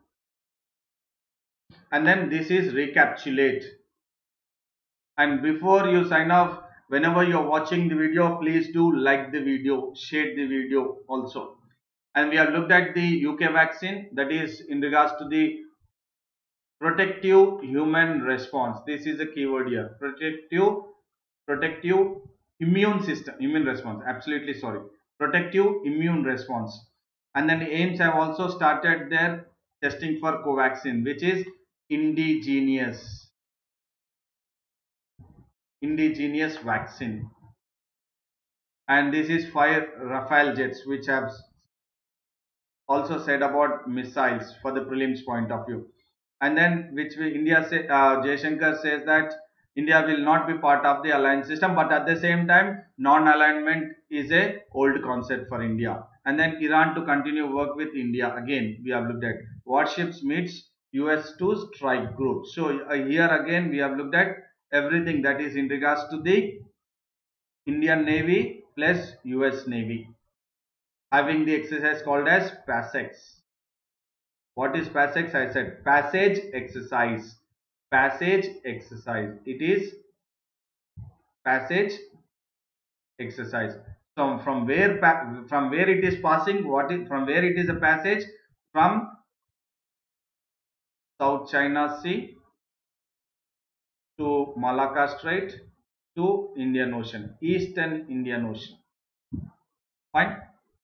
And then this is recapitulate. And before you sign off, whenever you are watching the video, please do like the video, share the video also. And we have looked at the U K vaccine, that is in regards to the protective human response. This is a keyword here. Protective, protective immune system, immune response. Absolutely sorry. Protective immune response. And then AIIMS have also started their testing for Covaxin, which is indigenous, indigenous vaccine. And this is five Rafale jets, which have also said about missiles for the prelims point of view. And then which we, India say, uh, Jaishankar says that India will not be part of the alliance system, but at the same time non-alignment is a old concept for India. And then Iran to continue work with India, again we have looked at warships meets U S to strike group. So uh, here again we have looked at everything that is in regards to the Indian Navy plus U S Navy, having the exercise called as PASEX. What is PASEX? I said passage exercise. Passage exercise. It is passage exercise. So from where from where it is passing, what is from where it is a passage? From South China Sea to Malacca Strait to Indian Ocean, Eastern Indian Ocean. Fine.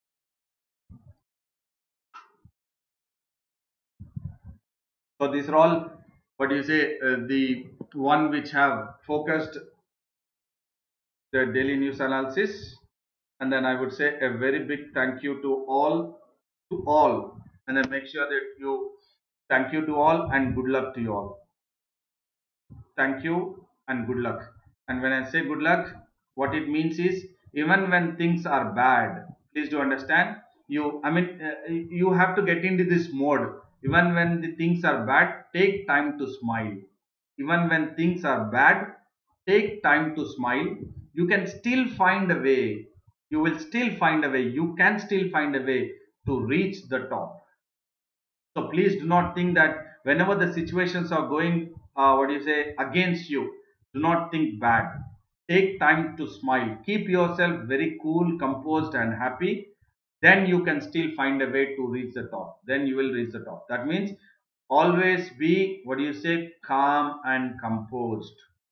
So these are all, what do you say, uh, the one which have focused the daily news analysis. And then I would say a very big thank you to all, to all, and then make sure that you thank you to all and good luck to you all. Thank you and good luck. And when I say good luck, what it means is, even when things are bad, please do understand, you I mean uh, you have to get into this mode. Even when the things are bad, take time to smile. Even when things are bad, take time to smile. You can still find a way. You will still find a way. You can still find a way to reach the top. So please do not think that whenever the situations are going, uh, what do you say, against you, do not think bad. Take time to smile. Keep yourself very cool, composed, and happy. Then you can still find a way to reach the top. Then you will reach the top. That means always be, what do you say, calm and composed.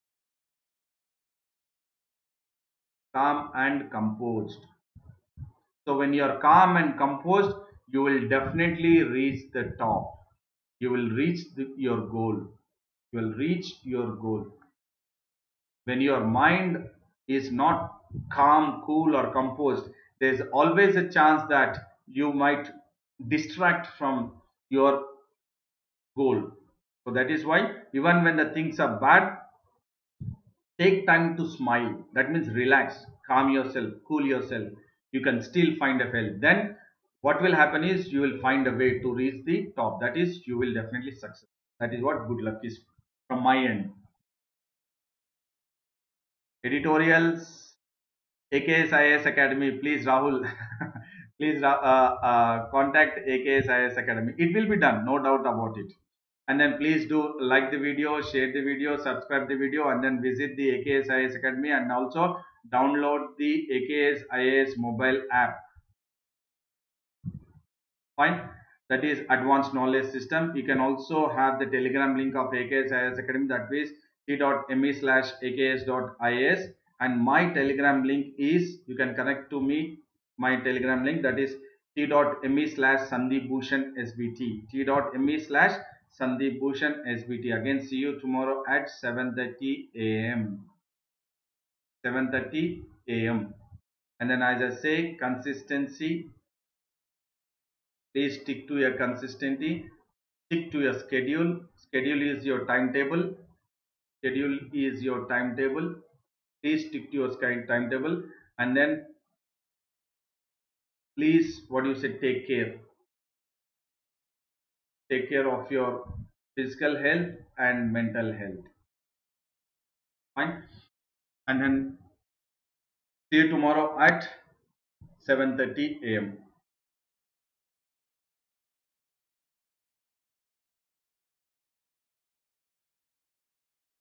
Calm and composed. So when you are calm and composed, you will definitely reach the top. You will reach the, your goal. You will reach your goal. When your mind is not calm, cool, or composed, there's always a chance that you might distract from your goal. So that is why, even when the things are bad, take time to smile. That means relax, calm yourself, cool yourself. You can still find a help. Then what will happen is, you will find a way to reach the top. That is, you will definitely succeed. That is what good luck is from my end. Editorials, A K S I A S Academy, please Rahul, please uh, uh, contact A K S I A S Academy. It will be done, no doubt about it. And then please do like the video, share the video, subscribe the video, and then visit the A K S I A S Academy, and also download the A K S I A S mobile app. Fine. That is advanced knowledge system. You can also have the telegram link of A K S I A S Academy, that is t.me slash aks.is, and my telegram link is, you can connect to me, my telegram link, that is t.me slash Sandeep Bhushan S B T, t.me slash Sandeep Bhushan S B T. Again, see you tomorrow at seven thirty a m seven thirty a m And then, as I say, consistency. Please stick to your consistency. Stick to your schedule. Schedule is your timetable. Schedule is your timetable. Please stick to your timetable. And then please, what do you say, take care. Take care of your physical health and mental health. Fine. And then see you tomorrow at seven thirty a m